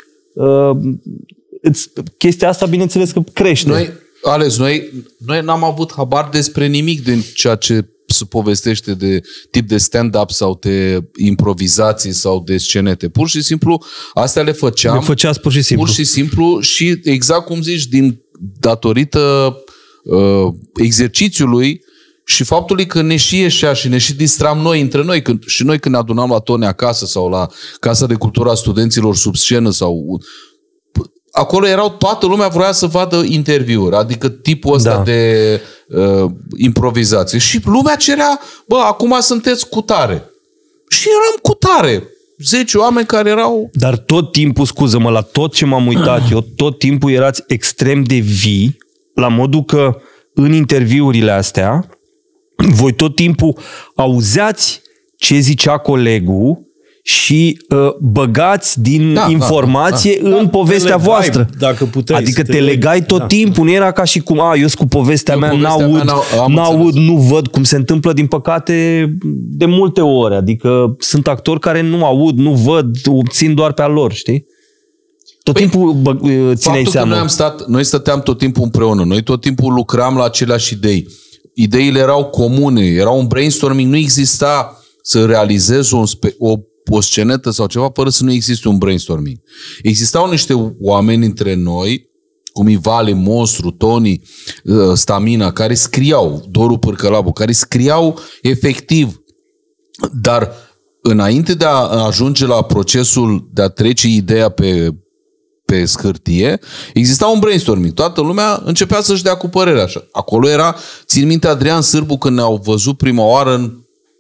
chestia asta bineînțeles că crește. Noi n-am avut habar despre nimic din ceea ce se povestește de tip de stand-up sau de improvizații sau de scenete. Pur și simplu astea le făceam. Le făceați pur și simplu. Pur și simplu și exact cum zici, datorită exercițiului și faptului că ne și ieșea și ne și distram noi între noi. Și noi când ne adunam la Tone acasă sau la Casa de Cultură a Studenților sub scenă sau... Acolo toată lumea vroia să vadă interviuri, adică tipul ăsta de improvizație. Și lumea cerea, acum sunteți cu tare. Și eram cu tare. 10 oameni care erau... Dar tot timpul, scuză-mă, la tot ce m-am uitat eu, tot timpul erați extrem de vii, la modul că în interviurile astea, voi tot timpul auzeați ce zicea colegul și băgați din informație în povestea voastră. Dacă puteai, adică te legai tot timpul, nu era ca și cum, eu sunt cu povestea mea, n-aud, nu văd, cum se întâmplă din păcate de multe ori. Adică sunt actori care nu aud, nu văd, țin doar pe a lor, știi? Tot timpul țineai seama. Noi stăteam tot timpul împreună, noi tot timpul lucram la aceleași idei. Ideile erau comune, era un brainstorming, nu exista să realizezi o scenetă sau ceva fără să nu existe un brainstorming. Existau niște oameni între noi, cum Ivale, Monstru, Toni, Stamina, care scriau, Doru Pârcălabu, care scriau efectiv. Dar înainte de a ajunge la procesul de a trece ideea pe hârtie, exista un brainstorming. Toată lumea începea să-și dea cu părerea așa. Acolo era, țin minte, Adrian Sârbu când ne-au văzut prima oară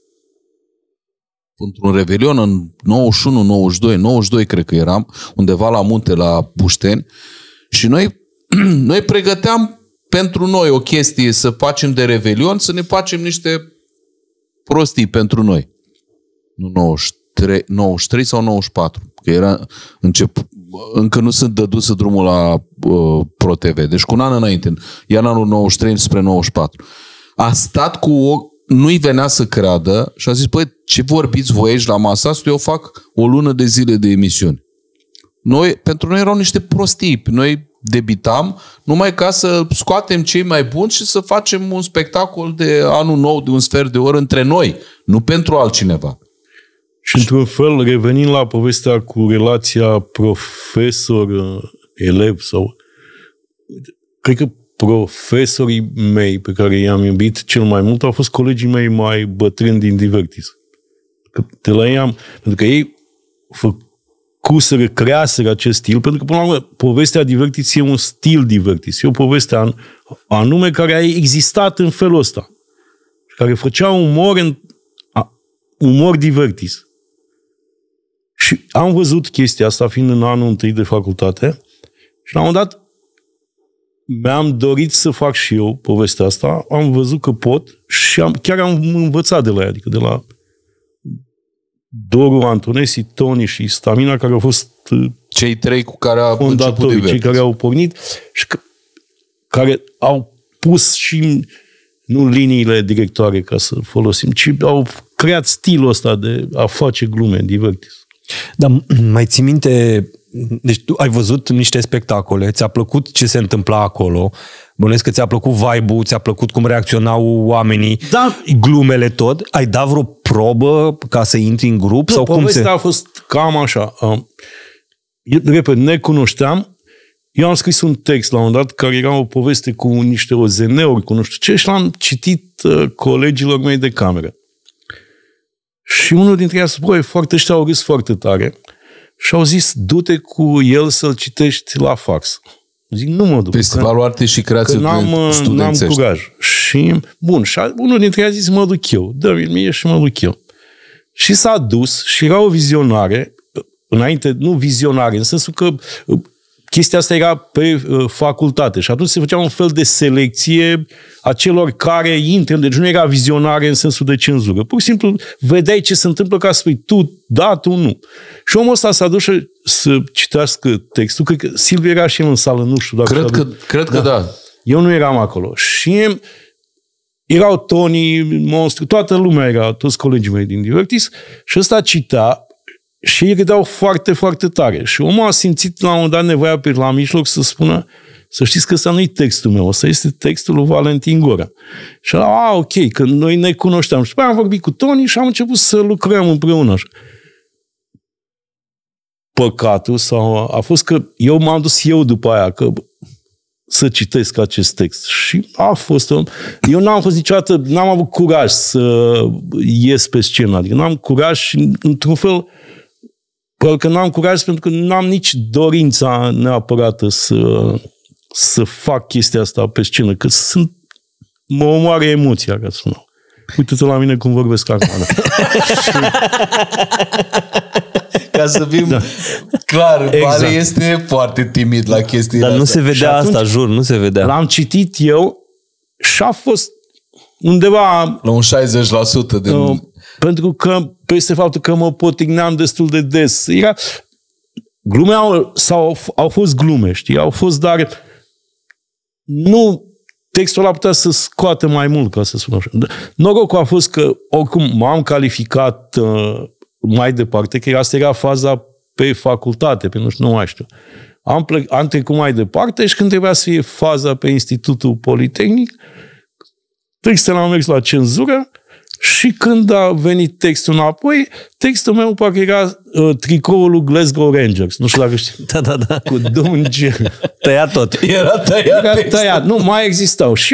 într-un revelion în 91, 92, 92 cred că eram, undeva la munte, la Bușteni, și noi pregăteam pentru noi o chestie să facem de revelion, să ne facem niște prostii pentru noi. Nu 93 sau 94, că era încă nu sunt dăduse drumul la Pro TV, deci cu un an înainte, iar anul 93 spre 94. A stat cu nu-i venea să creadă și a zis, ce vorbiți voi aici la masa asta? Eu fac o lună de zile de emisiuni. Pentru noi erau niște prostii. Noi debitam numai ca să scoatem cei mai buni și să facem un spectacol de anul nou de un sfert de oră între noi, nu pentru altcineva. Și într-un fel, revenind la povestea cu relația profesor-elev sau... Cred că profesorii mei pe care i-am iubit cel mai mult au fost colegii mei mai bătrâni din Divertis. De la ei pentru că ei făcuseră, creaseră acest stil, pentru că, până la urmă, povestea Divertis e un stil Divertis. E o poveste anume care a existat în felul ăsta. Care făcea umor Divertis. am văzut chestia asta fiind în anul întâi de facultate și la un moment dat mi-am dorit să fac și eu povestea asta, am văzut că pot și chiar am învățat de la ea, adică de la Doru, Antonesi, Toni și Stamina, care au fost cei 3 cu care a fondatorii, cei care au pornit și care au pus și nu liniile directoare ca să folosim, ci au creat stilul ăsta de a face glume în Divertis. Dar mai ții minte, deci tu ai văzut niște spectacole, ți-a plăcut ce se întâmpla acolo, bănuiesc că ți-a plăcut vibe-ul, ți-a plăcut cum reacționau oamenii, glumele tot, ai dat vreo probă ca să intri în grup? Sau cum a fost cam așa. Repet, ne cunoșteam, eu am scris un text la un moment dat care era o poveste cu niște OZN-uri, cu nu știu ce, și l-am citit colegilor mei de cameră. Și unul dintre ei a spus, băi, ăștia au râs foarte tare și au zis, du-te cu el să-l citești la fax. Zic, nu mă duc. Festivalul Arte și Creație Studențești. N-am curaj. Și, bun, și unul dintre ei a zis, mă duc eu. Dă-mi mie și mă duc eu. Și s-a dus și era o vizionare, înainte, nu vizionare, în sensul că chestia asta era pe facultate și atunci se făcea un fel de selecție a celor care intră, deci nu era vizionare în sensul de cenzură. Pur și simplu vedeai ce se întâmplă ca să spui tu, da, tu nu. Și omul ăsta s-a dus să citească textul, cred că Silviu era și el în sală, nu știu dacă... Cred că da. Eu nu eram acolo. Și erau Toni, Monstru, toată lumea era, toți colegii mei din Divertis și ăsta cita și ei râdeau foarte, foarte tare. Și omul a simțit la un moment dat nevoia pe la mijloc să spună, să știți că ăsta nu-i textul meu, ăsta este textul lui Valentin Gora. Și a, ok, că noi ne cunoșteam. Și am vorbit cu Toni și am început să lucrăm împreună. Păcatul a fost că eu m-am dus după aia să citesc acest text. Și a fost... Eu n-am fost niciodată, n-am avut curaj să ies pe scenă. Adică n-am curaj și, într-un fel, probabil că n-am curaj pentru că n-am nici dorința neapărată să fac chestia asta pe scenă, că mă omoară emoția, ca să spun. Uite-te la mine cum vorbesc acum. Ca să fim clar, exact. Vale este foarte timid la chestiile Dar nu se vedea asta, jur, nu se vedea. L-am citit eu și a fost undeva... La un 60% din... pentru că, peste faptul că mă potigneam destul de des, glume au fost glume, știi? Au fost, dar nu... Textul ăla putea să scoată mai mult, ca să spun așa. Norocul a fost că, oricum, m-am calificat mai departe, că asta era faza pe facultate, pe nu mai știu. Am trecut mai departe și când trebuia să fie faza pe Institutul Politehnic, textul am mers la cenzură și când a venit textul înapoi, textul meu parcă era tricoul lui Glasgow Rangers. Nu știu dacă știi. Da. Cu dungi. Tăiat tot. Era tăiat. Nu, mai existau. Și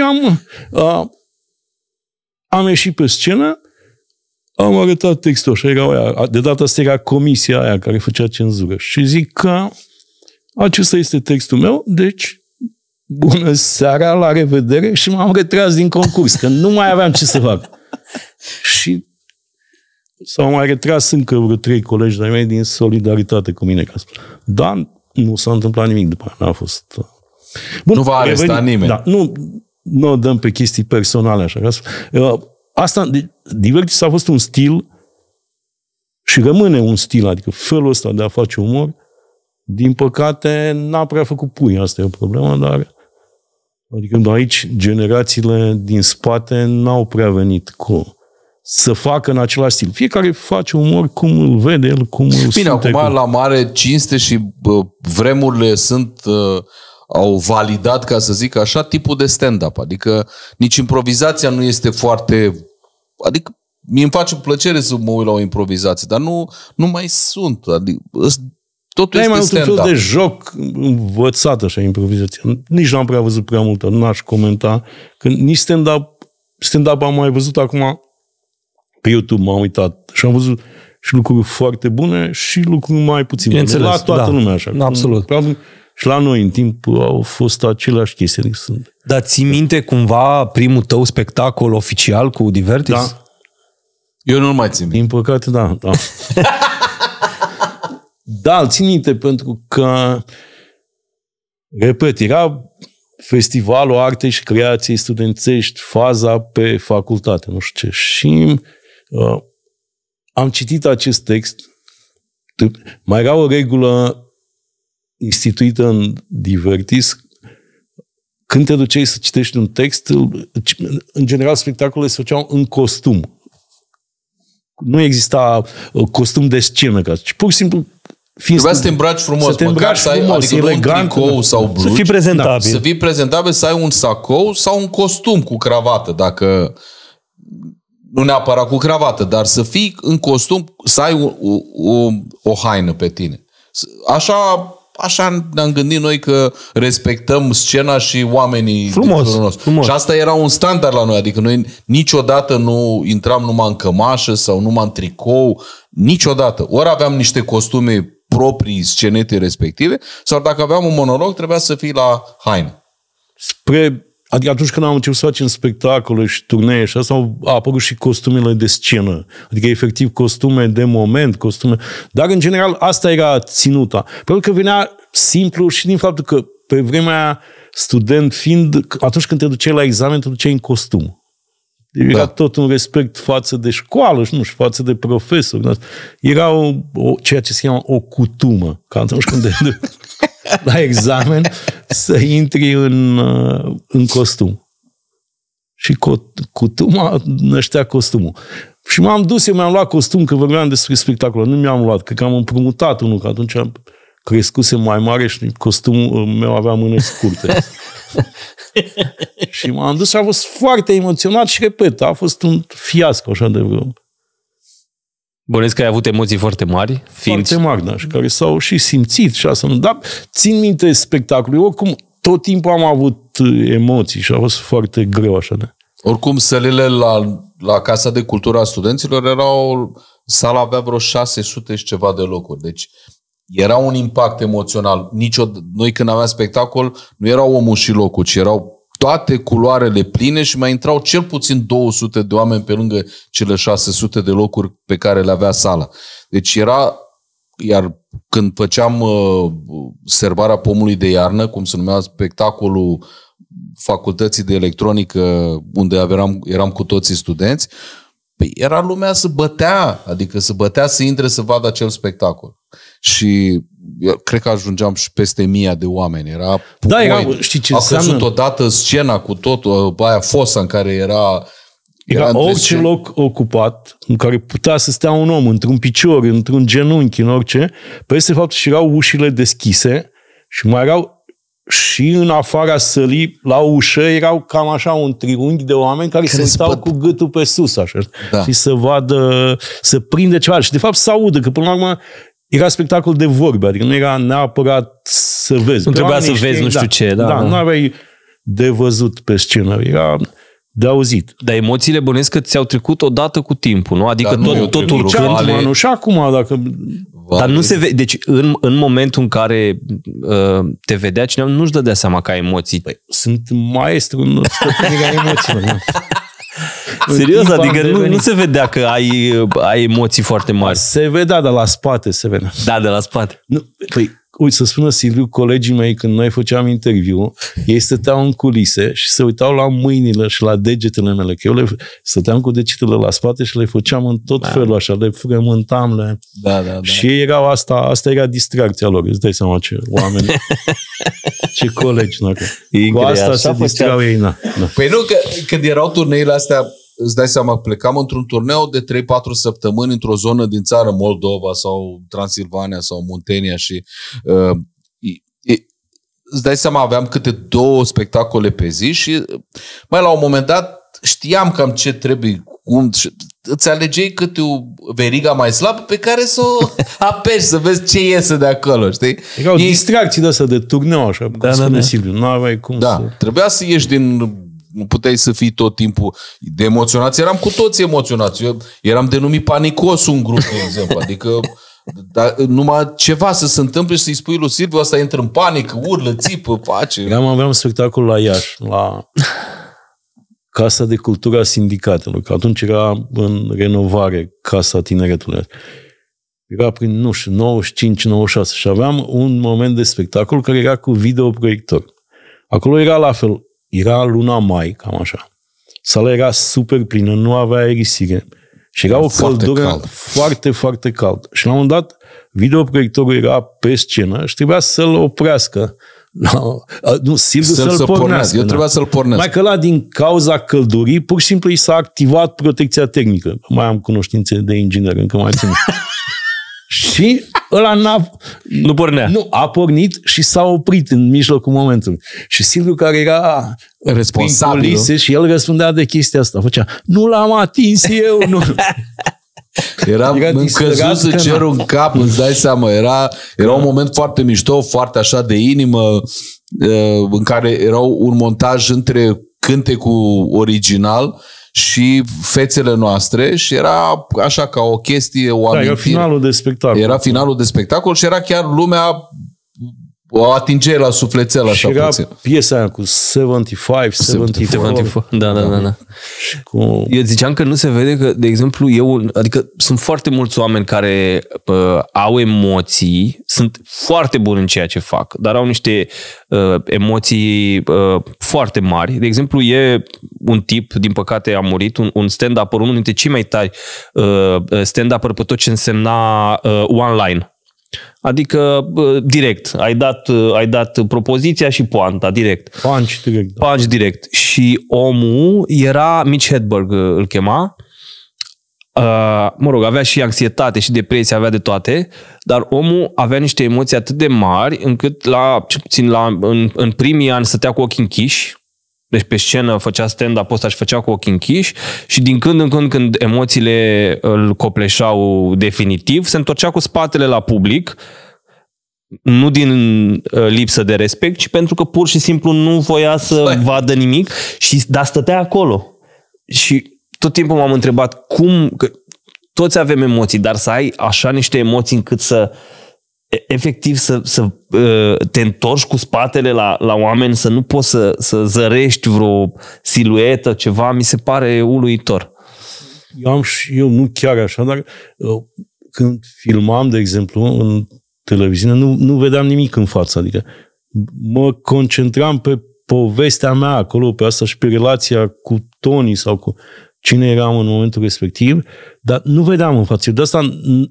am ieșit pe scenă, am arătat textul și de data asta era comisia aia care făcea cenzură. Și zic că acesta este textul meu, deci bună seara, la revedere și m-am retras din concurs, că nu mai aveam ce să fac. Și s-au mai retras încă vreo 3 colegi de-ai mei din solidaritate cu mine. Dar nu s-a întâmplat nimic după aia. N-a fost... Bun, nu va aresta nimeni. Da, nu o dăm pe chestii personale așa. Asta, Divertis a fost un stil și rămâne un stil, adică felul ăsta de a face umor, din păcate n-a prea făcut pui, asta e o problemă, dar adică aici generațiile din spate n-au prea venit să facă în același stil. Fiecare face umor cum îl vede el, cum îl simte. Bine, acum la mare cinste și vremurile au validat, ca să zic așa, tipul de stand-up. Adică nici improvizația nu este foarte... Adică mie îmi face plăcere să mă uit la o improvizație, dar nu mai sunt. Adică, totul este stand-up. Un fel de joc învățat așa, improvizația. Nici n-am prea văzut prea multă, n-aș comenta. Că nici stand-up am mai văzut acum pe YouTube, m-am uitat și am văzut și lucruri foarte bune și lucruri mai puține. La toată lumea așa. Absolut. Și la noi în timp au fost aceleași chestii. Dar ții minte cumva primul tău spectacol oficial cu Divertis? Da. Eu nu mai țin. Din păcate, da. Da, îl țin minte pentru că, repet, era Festivalul Artei și Creației Studențești, faza pe facultate, nu știu ce. Și am citit acest text. Mai era o regulă instituită în Divertis. Când te duceai să citești un text, în general spectacolele se făceau în costum. Nu exista costum de scenă, ci pur și simplu trebuia să te îmbraci frumos, să te îmbraci frumos, adică elegant, nu un tricou sau blugi. Să fii prezentabil. Da, să fii prezentabil, să ai un sacou sau un costum cu cravată, dacă nu neapărat cu cravată, dar să fii în costum, să ai o haină pe tine. Așa ne-am gândit noi că respectăm scena și oamenii frumos. Și asta era un standard la noi, adică noi niciodată nu intram numai în cămașă sau numai în tricou, niciodată. Ori aveam niște costume proprii scenetei respective, sau dacă aveam un monolog, trebuia să fii la haină. Adică atunci când am început să facem spectacole și turnee și asta, au apărut și costumele de scenă. Adică efectiv costume de moment, costume... Dar în general asta era ținuta. Pentru că venea simplu și din faptul că pe vremea aia, student fiind, atunci când te duceai la examen, te duceai în costum. Era tot un respect față de școală și față de profesori. Era ceea ce se cheamă o cutumă. Că atunci când te duci la examen, să intri în costum. Și cutuma năștea costumul. Și m-am dus, eu mi-am luat costum, că vorbeam despre spectacol. Nu mi-am luat, cred că am împrumutat unul, că atunci am crescuse mai mare și costumul meu avea mâne scurte. Și m-am dus și a fost foarte emoționat și, repet, a fost un fiasco așa de vreo. Bănuiesc că ai avut emoții foarte mari? Foarte mari, da, și care s-au și simțit și asta. Dar țin minte spectacolul. Oricum, tot timpul am avut emoții și a fost foarte greu așa de. Oricum, sălile la Casa de Cultură a Studenților sala avea vreo 600 și ceva de locuri. Deci era un impact emoțional. Noi când aveam spectacol, nu erau omul și locul, ci erau toate culoarele pline și mai intrau cel puțin 200 de oameni pe lângă cele 600 de locuri pe care le avea sala. Deci iar când făceam Sărbarea Pomului de Iarnă, cum se numea spectacolul Facultății de Electronică, unde eram cu toții studenți, era lumea să bătea, adică să bătea să intre să vadă acel spectacol. Și eu cred că ajungeam și peste 1000 de oameni. Știi ce a căzut odată scena cu totul, aia fosa în care era orice loc ocupat în care putea să stea un om într-un picior, într-un genunchi, în orice, peste fapt și erau ușile deschise și mai erau și în afara sălii, la ușă, erau cam așa un triunghi de oameni care se uitau cu gâtul pe sus, așa, și să vadă, să prinde ceva. Și de fapt să audă, că până la urmă era spectacol de vorbe, adică nu era neapărat să vezi. Nu trebuia să vezi nu știu ce. Da, nu aveai de văzut pe scenă, era de auzit. Dar emoțiile bănuiesc că ți-au trecut odată cu timpul, nu? Adică tot urcând. Și acum, dacă... Dar nu se vede. Deci, în momentul în care te vedea cineva, nu-și dădea seama că ai emoții. Păi, sunt maestru în stăpânirea emoțiilor. Serios? Adică nu se vedea că ai emoții foarte mari. Se vedea, dar la spate se vedea. Da, de la spate. Păi, uite, să spună Silviu, colegii mei, când noi făceam interviu, ei stăteau în culise și se uitau la mâinile și la degetele mele, că eu stăteam cu degetele la spate și le făceam în tot felul așa, le frământam. Da. Și ei erau asta era distracția lor, îți dai seama ce oameni, ce colegi. Cu asta se distrau ei. Păi nu, că când erau turneile astea, îți dai seama, plecam într-un turneu de 3-4 săptămâni într-o zonă din țară, Moldova sau Transilvania sau Muntenia și îți dai seama, aveam câte 2 spectacole pe zi și mai la un moment dat știam cam ce trebuie, îți alegei câte o veriga mai slabă pe care să o apeși, să vezi ce iese de acolo, știi? Erau distracții de astea de turneu, așa, cum spune Silviu, nu aveai cum să... Trebuia să ieși nu puteai să fii tot timpul de emoționați. Eram cu toți emoționați. Eu eram denumit panicos un grup, de exemplu. Adică numai ceva să se întâmple și să-i spui lui Silviu, ăsta intră în panică, urlă, țipă, face. Aveam un spectacol la Iași, la Casa de Cultură a Sindicatelor, că atunci era în renovare Casa Tineretului. Era prin, nu știu, 95-96 și aveam un moment de spectacol care era cu videoproiector. Acolo era la fel, era luna mai, cam așa. Sala era super plină, nu avea aerisire. Și era o căldură foarte, foarte cald. Și la un moment dat, videoproiectorul era pe scenă și trebuia să-l oprească. Silviu să-l pornească. Eu trebuia să-l pornesc. Mai că ăla, din cauza căldurii, pur și simplu i s-a activat protecția termică. Mai am cunoștințe de inginer, încă mai țin. Și ăla nu pornea. Nu, a pornit și s-a oprit în mijlocul momentului. Și Silviu, care era responsabil și el răspundea de chestia asta. Făcea, nu l-am atins eu, nu. Era încăzut să cerul în cap, îți dai seama. Era un moment foarte mișto, foarte așa de inimă, în care era un montaj între cântecul original și fețele noastre și era așa ca o chestie, o amintire. Era finalul de spectacol. Era finalul de spectacol și era chiar lumea o atingere la sufletel așa era puțin. Piesa aia cu 75. Da. Eu ziceam că nu se vede că, de exemplu, adică sunt foarte mulți oameni care au emoții, sunt foarte buni în ceea ce fac, dar au niște emoții foarte mari. De exemplu, e un tip, din păcate a murit, un stand-upper, unul dintre cei mai tari stand-upper pe tot ce însemna one-line. Adică direct, ai dat propoziția și poanta, direct. Punch direct. Și omul era, Mitch Hedberg îl chema, mă rog, avea și anxietate și depresie, avea de toate, dar omul avea niște emoții atât de mari încât cel puțin în primii ani stătea cu ochii închiși. Deci pe scenă făcea stand-up ăsta și făcea cu ochii închiși și din când în când, când emoțiile îl copleșau definitiv, se întorcea cu spatele la public, nu din lipsă de respect, ci pentru că pur și simplu nu voia să vadă nimic, dar stătea acolo. Și tot timpul m-am întrebat cum, că toți avem emoții, dar să ai așa niște emoții încât să efectiv să te întorci cu spatele la oameni, să nu poți să zărești vreo siluetă, ceva, mi se pare uluitor. Eu nu chiar așa, dar când filmam, de exemplu, în televiziune, nu vedeam nimic în față, adică mă concentram pe povestea mea acolo, pe asta și pe relația cu Tony sau cu cine eram în momentul respectiv, dar nu vedeam în față. De asta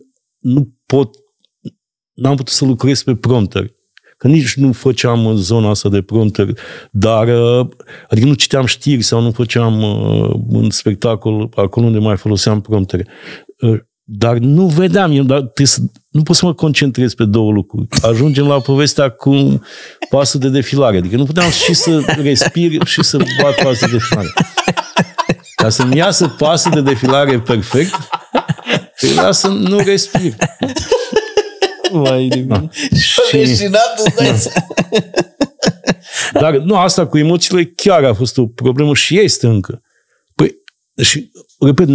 n-am putut să lucrez pe prompter. Că nici nu făceam zona asta de prompter, dar adică nu citeam știri sau nu făceam un spectacol acolo unde mai foloseam prompter. Dar nu vedeam, nu pot să mă concentrez pe două lucruri. Ajungem la povestea cu pasul de defilare. Adică nu puteam și să respir și să bat pasul de defilare. Ca să-mi iasă pasul de defilare perfect, trebuia să nu respir. Mai de mine. Dar nu, asta cu emoțiile chiar a fost o problemă și este încă. Păi, și, repet,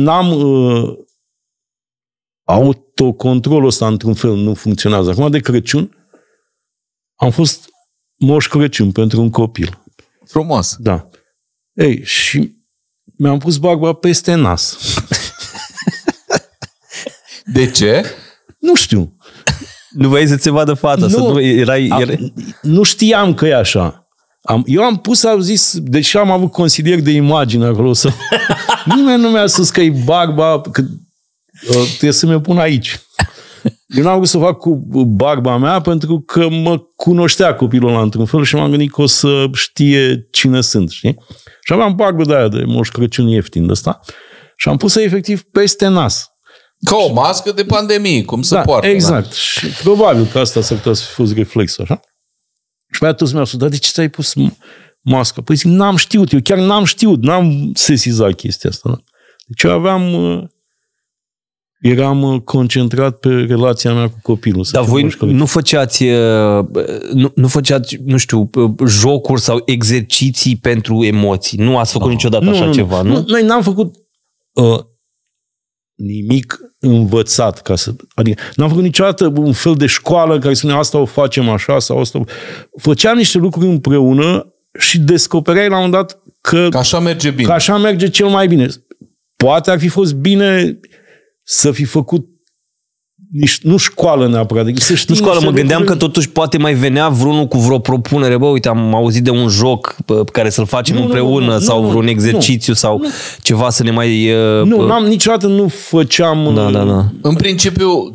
autocontrolul ăsta, într-un fel, nu funcționează. Acum, de Crăciun, am fost Moș Crăciun pentru un copil. Frumos. Da. Ei, și mi-am pus barba peste nas. De ce? Nu știu. Nu voiai să ți vadă fața. Nu știam că e așa. Eu am pus, am zis, deși am avut consilier de imagine acolo, nimeni nu mi-a spus că e barba, că trebuie să mi-o pun aici. Eu n-am vrut să fac cu barba mea pentru că mă cunoștea copilul ăla într-un fel și m-am gândit că o să știe cine sunt, știi? Și aveam barbă de aia de Moș Crăciun ieftin de ăsta și am pus-o efectiv peste nas. Ca o mască de pandemie, cum se poartă. Exact. Da? Și probabil că asta s-ar putea să fi fost reflex, așa. Și pe aia toți mi-au spus, dar de ce ți-ai pus mască? Păi zic, n-am știut, eu chiar n-am știut, n-am sesizat chestia asta. Da? Deci eu eram concentrat pe relația mea cu copilul. Dar voi nu făceați, nu știu, jocuri sau exerciții pentru emoții? Nu ați făcut niciodată așa ceva, nu? Noi n-am făcut nimic învățat. Adică n-am făcut niciodată un fel de școală care spunea asta o facem așa sau asta. Făceam niște lucruri împreună și descopereai la un moment dat că așa merge bine. Că așa merge cel mai bine. Poate ar fi fost bine să fi făcut nici, nu școală neapărat. Adică să știi Nu școală, mă gândeam lucruri. că totuși poate mai venea vreunul cu vreo propunere. Bă, uite, am auzit de un joc pe care să-l facem împreună sau vreun exercițiu sau ceva să ne mai... Niciodată nu făceam... Da. În principiu,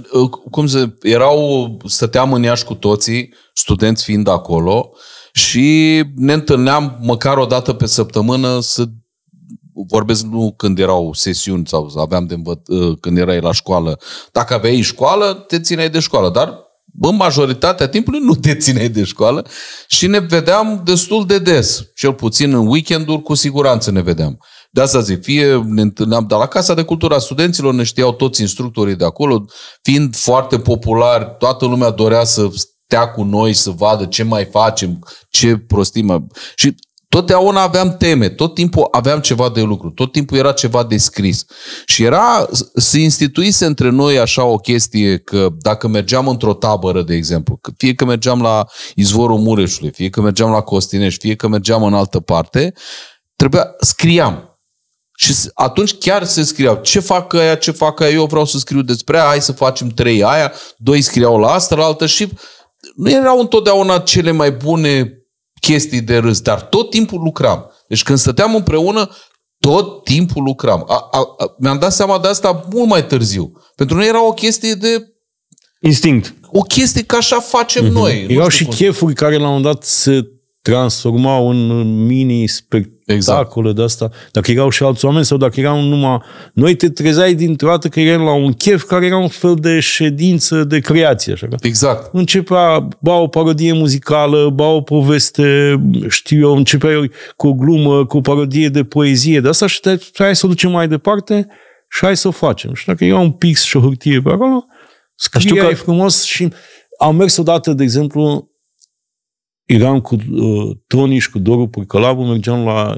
stăteam în Iași cu toții, studenți fiind acolo, și ne întâlneam măcar o dată pe săptămână să vorbesc, nu când erau sesiuni sau aveam când erai la școală. Dacă aveai școală, te țineai de școală, dar în majoritatea timpului nu te țineai de școală și ne vedeam destul de des. Cel puțin în weekenduri, cu siguranță ne vedeam. De asta zic, fie ne întâlneam, dar la Casa de Cultură a Studenților ne știau toți instructorii de acolo, fiind foarte populari, toată lumea dorea să stea cu noi, să vadă ce mai facem, ce prostim. Și totdeauna aveam teme, tot timpul aveam ceva de lucru, tot timpul era ceva de scris. Și se instituise între noi așa o chestie că dacă mergeam într-o tabără, de exemplu, fie că mergeam la Izvorul Mureșului, fie că mergeam la Costinești, fie că mergeam în altă parte, scriam. Și atunci chiar se scriau ce fac aia, eu vreau să scriu despre aia, hai să facem 3 aia, 2 scriau la asta, la altă și nu erau întotdeauna cele mai bune chestii de râs, dar tot timpul lucram. Deci când stăteam împreună, tot timpul lucram. Mi-am dat seama de asta mult mai târziu. Pentru noi era o chestie de... instinct. O chestie că așa facem noi. Erau și chefuri care la un moment dat se transformau în mini-spectacole de asta. Dacă erau și alți oameni sau dacă erau numai... Noi te trezeai dintr-o dată că eram la un chef care era un fel de ședință de creație. Așa. Exact. Începea o parodie muzicală, o poveste, începea cu o glumă, cu o parodie de poezie de asta și hai să o ducem mai departe și hai să o facem. Și dacă era un pix și o hârtie pe acolo, scriai frumos și am mers odată, de exemplu, eram cu Toni și cu Doru Purcălavu, mergeam la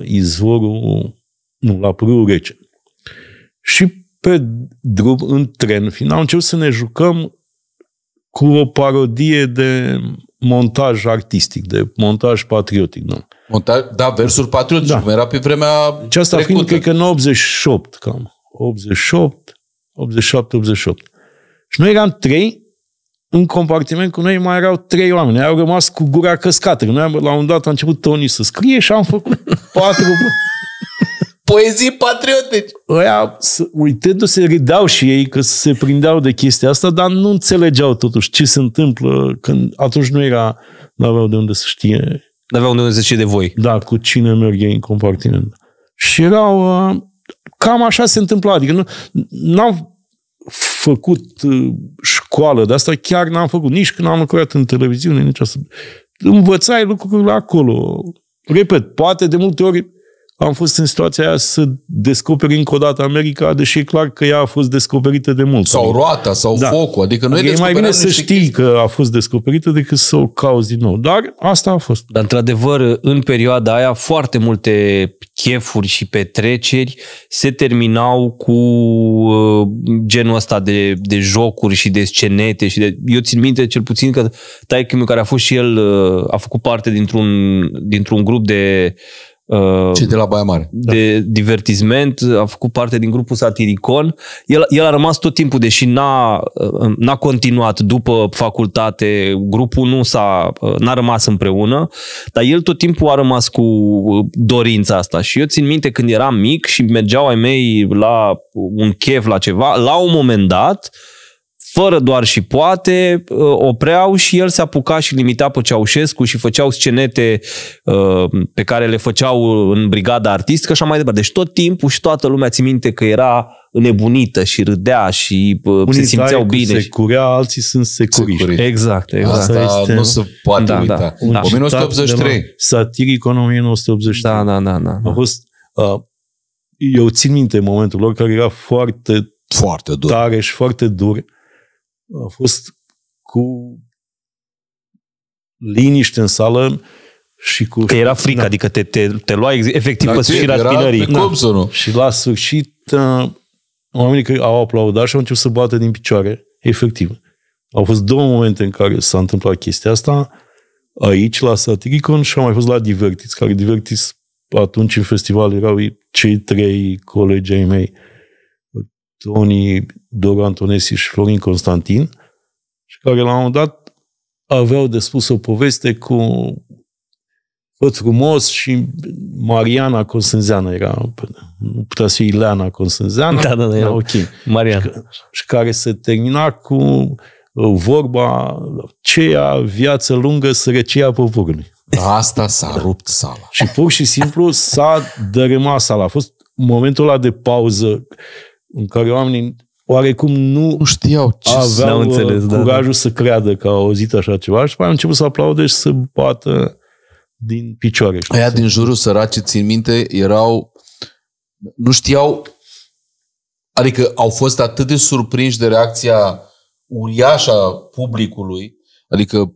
la Pârâul Rece. Și pe drum, în tren, final, am început să ne jucăm cu o parodie de montaj artistic, de montaj patriotic. Da, versuri patriotice, cum era pe vremea deci asta fiind, cred că în 88, cam. 88. Și noi eram 3, în compartiment cu noi mai erau 3 oameni. Au rămas cu gura căscată. Noi, la un dat, a început Toni să scrie și am făcut 4 poezii patriotice. Ăia, uitându-se, râdeau și ei că se prindeau de chestia asta, dar nu înțelegeau totuși ce se întâmplă când atunci nu aveau de unde să știe. Nu aveau de unde să știe de voi. Da, cu cine merg ei în compartiment. Și erau... cam așa se întâmpla. Adică n-am făcut școală de asta, chiar n-am făcut. Nici când am lucrat în televiziune, nici asta. Învățai lucrurile acolo. Repet, poate de multe ori am fost în situația aia să descoperi încă o dată America, deși e clar că ea a fost descoperită de mult. Sau roata, sau focul. Adică noi e mai bine să știi că a fost descoperită decât să o cauți din nou. Dar asta a fost. Dar, într-adevăr, în perioada aia, foarte multe chefuri și petreceri se terminau cu genul ăsta de jocuri și de scenete. Eu țin minte, cel puțin, că taică-miu, care a fost și el, a făcut parte dintr-un grup de cei de la Baia Mare. De divertisment, a făcut parte din grupul Satiricon. El a rămas tot timpul, deși n-a continuat după facultate, grupul n-a rămas împreună, dar el tot timpul a rămas cu dorința asta. Și eu țin minte când eram mic și mergeau ai mei la un chef, la ceva, la un moment dat, fără doar și poate, opreau și el se apuca și limita pe Ceaușescu și făceau scenete pe care le făceau în brigada artistică și așa mai departe. Deci tot timpul și toată lumea ți minte că era înnebunită și râdea și se simțeau bine. Securea, alții sunt securiști. Exact. Asta nu se poate uita. 1983. Satiricon 1983. Da. A fost, eu țin minte momentul lor care era foarte dur. Tare și foarte dur. A fost cu liniște în sală și cu... Că era frică, adică te lua efectiv pe sfârșirea spinării. Și la sfârșit oamenii care au aplaudat și au început să bată din picioare. Efectiv. Au fost 2 momente în care s-a întâmplat chestia asta. Aici, la Satiricon, și am mai fost la Divertis, care Divertis atunci în festival erau cei 3 colegi ai mei. Toni, Doru Antonescu și Florin Constantin, și care la un moment dat aveau de spus o poveste cu Făt frumos și Mariana Constanzeană era, nu putea să fie Ileana Constanzeană. Da, ok. Mariana. Și care se termina cu vorba ceea viață lungă, sărăcia poporului. Asta s-a rupt sala. Și pur și simplu s-a dărâmat sala. A fost momentul ăla de pauză în care oamenii oarecum nu știau ce aveau înțeles, curajul să creadă că au auzit așa ceva și au început să aplaude și să bată din picioare. Aia din jurul săraci, țin minte, erau... Nu știau... Adică au fost atât de surprinși de reacția uriașă a publicului, adică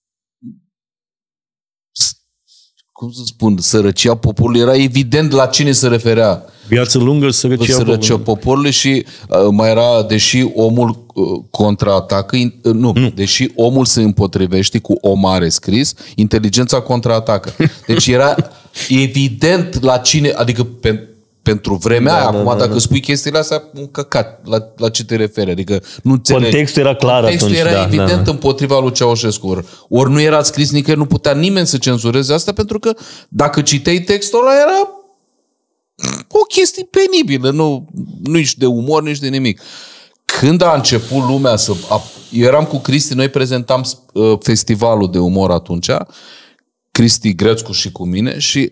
cum să spun, sărăcia poporului, era evident la cine se referea. Viață lungă, sărăcia poporului și mai era, deși omul contraatacă, deși omul se împotrivește cu o mare scris, inteligența contraatacă. Deci era evident la cine, adică pentru vremea aia, acum dacă spui chestiile astea, un căcat, la ce te referi? Adică nu înțelegi. Contextul era clar Contextul atunci. era evident împotriva lui Ceaușescu. Ori nu era scris nicăieri, nu putea nimeni să cenzureze asta, pentru că dacă citeai textul ăla era o chestie penibilă, nu ești de umor, nici de nimic. Când a început lumea eu eram cu Cristi, noi prezentam festivalul de umor atunci, Cristi Grețcu și cu mine, și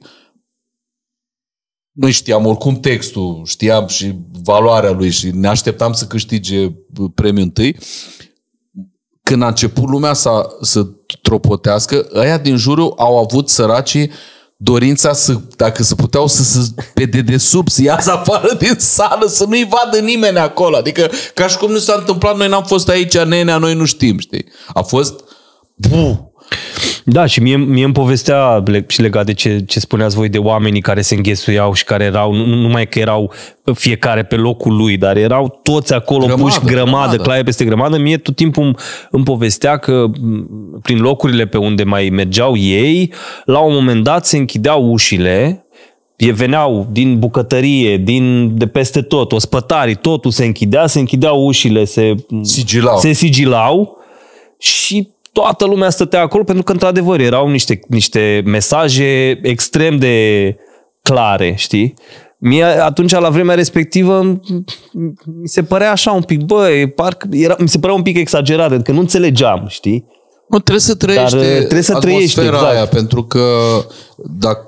noi știam oricum textul, știam și valoarea lui și ne așteptam să câștige premiul întâi. Când a început lumea să tropotească, ăia din jurul au avut săracii dorința dacă se puteau pe dedesubt, să iasă afară din sală, să nu-i vadă nimeni acolo. Adică, ca și cum nu s-a întâmplat, noi n-am fost aici, nenea, noi nu știm, știi? A fost... Da, și mie îmi povestea și legat de ce spuneați voi de oamenii care se înghesuiau și care erau, nu numai că erau fiecare pe locul lui, dar erau toți acolo puși grămadă, claie peste grămadă. Mie tot timpul îmi povestea că prin locurile pe unde mai mergeau ei, la un moment dat se închideau ușile, veneau din bucătărie, de peste tot, ospătarii, totul se închideau ușile, se sigilau și toată lumea stătea acolo pentru că, într-adevăr, erau niște mesaje extrem de clare, știi? Mie, atunci, la vremea respectivă, mi se părea așa un pic, mi se părea un pic exagerat, adică nu înțelegeam, știi? Nu, trebuie să trăiești atmosfera exact. aia, pentru că dacă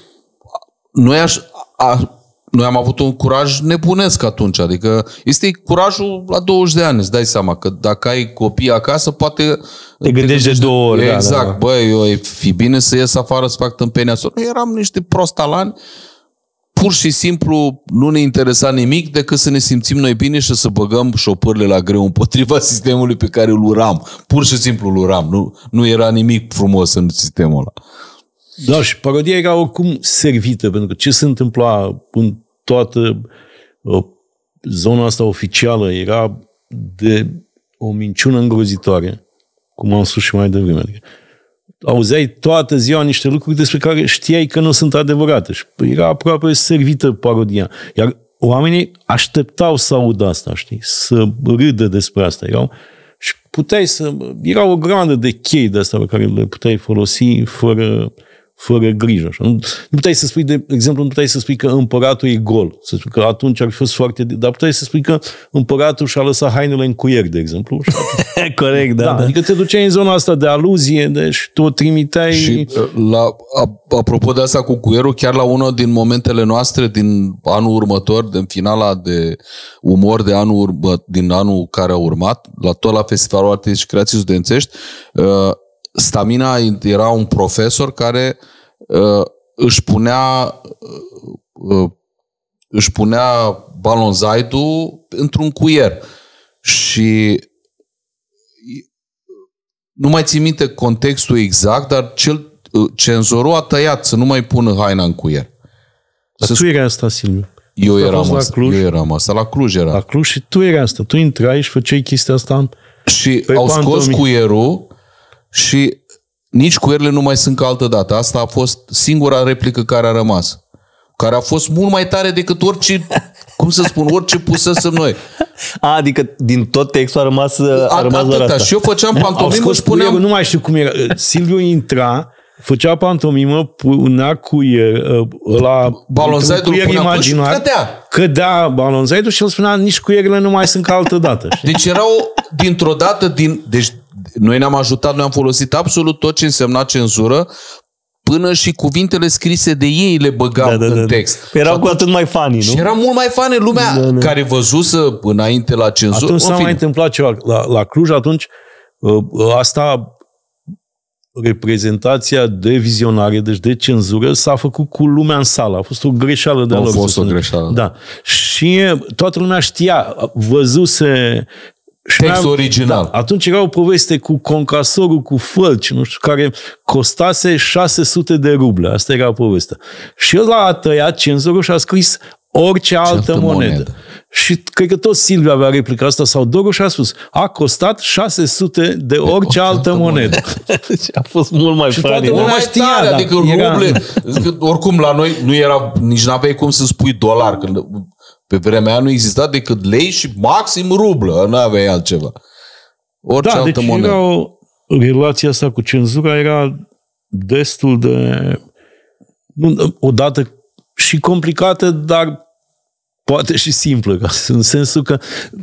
noi am avut un curaj nebunesc atunci, adică este curajul la 20 de ani, îți dai seama că dacă ai copii acasă, poate te gândești de 2 ori. Exact, da. Băi, eu e fi bine să ies afară să fac tâmpenia. Noi eram niște prostalani, pur și simplu nu ne interesa nimic decât să ne simțim noi bine și să băgăm șopârle la greu împotriva sistemului pe care îl uram. Pur și simplu îl uram. Nu era nimic frumos în sistemul ăla. Da, și parodia era oricum servită, pentru că ce se întâmpla în toată zona asta oficială era de o minciună îngrozitoare, cum am spus și mai devreme. Auzeai toată ziua niște lucruri despre care știai că nu sunt adevărate și era aproape servită parodia. Iar oamenii așteptau să audă asta, știi? Să râdă despre asta. Și era o grămadă de chei de asta pe care le puteai folosi fără grijă. Așa. Nu puteai să spui, de exemplu, nu puteai să spui că împăratul e gol. Să spui că atunci ar fi fost foarte... Dar puteai să spui că împăratul și-a lăsat hainele în cuier, de exemplu. Corect, da. Adică te duceai în zona asta de aluzie, deci tu o trimiteai... Și apropo de asta cu cuierul, chiar la unul din momentele noastre din anul următor, din finala de umor din anul care a urmat, tot la Festivalul Artei și Creații Studențești, Stamina era un profesor care își punea balonzaidul într-un cuier și nu mai țin minte contextul exact, dar cenzorul a tăiat să nu mai pună haina în cuier. Dar tu erai asta, Silviu. Eu eram asta. La Cluj era. La Cluj și tu erai asta. Tu intrai și făceai chestia asta. Și au scos cuierul și nici cuierile nu mai sunt ca altă dată. Asta a fost singura replică care a rămas. care a fost mult mai tare decât orice, cum să spun, orice pusesem noi. Adică din tot textul a rămas doar asta. Și eu făceam pantomimă și spuneam... Nu mai știu cum era. Silviu intra, făcea pantomimă, punea cuier, ăla... Balonzaidul cădea balonzaidul și el spunea, nici cuierile nu mai sunt ca altă dată. Știi? Deci erau dintr-o dată... Deci noi ne-am ajutat, noi am folosit absolut tot ce însemna cenzură, până și cuvintele scrise de ei le băgam în text. Erau cu atât mai funny, nu? Și era mult mai funny lumea care văzuse înainte la cenzură. Atunci s-a mai întâmplat ceva. La Cluj atunci asta... reprezentația de vizionare, deci de cenzură, s-a făcut cu lumea în sală. A fost o greșeală de-a lor. A fost o greșeală. Da. Și toată lumea știa, văzuse... Textul original. Da, atunci era o poveste cu concasorul, cu Fălci, nu știu, care costase 600 de ruble. Asta era povestea. Și ăla a tăiat cenzorul și a scris orice altă monedă. Și cred că tot Silviu avea replica asta sau Doru și a spus, a costat 600 de orice altă monedă. A fost mult mai funny. Mult mai tare, adică ruble. Oricum la noi nu era, nici n-aveai cum să spui dolar, când pe vremea aia nu exista decât lei și maxim rublă, nu aveai altceva. Orice altă monedă. Relația asta cu cenzura era destul de odată și complicată, dar poate și simplă, în sensul că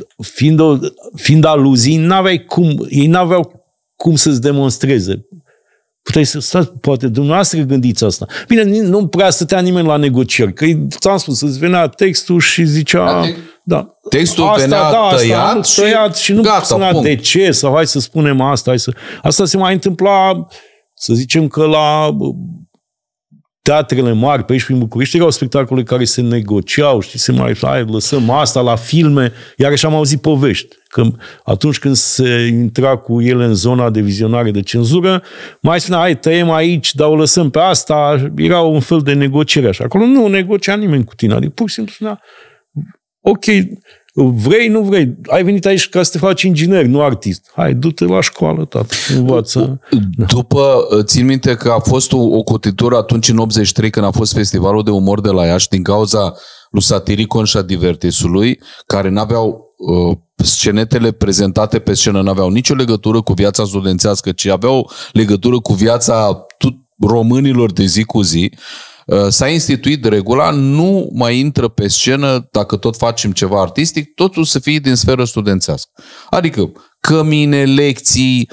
fiind aluzii, ei n-aveau cum să-ți demonstreze. Puteai să stați, poate dumneavoastră gândiți asta. Bine, nu prea stătea nimeni la negocieri, că ți-am spus, îți venea textul și zicea... Textul venea tăiat și nu spunea de ce, sau hai să spunem asta. Asta se mai întâmpla, să zicem că la teatrele mari, pe aici prin București, erau spectacole care se negociau, știi, se mai lăsăm asta la filme, iarăși am auzit povești. Că atunci când se intra cu ele în zona de vizionare de cenzură, mai spunea, hai, tăiem aici, dar o lăsăm pe asta, era un fel de negociere așa. Acolo nu negocia nimeni cu tine, adică pur și simplu spunea, ok, vrei, nu vrei, ai venit aici ca să te faci inginer, nu artist. Hai, du-te la școală, tată, învață. După, țin minte că a fost o cotitură atunci în 83, când a fost Festivalul de Umor de la Iași, din cauza lui Satiricon și a Divertisului, care n-aveau scenetele prezentate pe scenă, n-aveau nicio legătură cu viața studențească, ci aveau legătură cu viața românilor de zi cu zi. S-a instituit regula, nu mai intră pe scenă, dacă tot facem ceva artistic, totul să fie din sferă studențească. Adică cămine, lecții,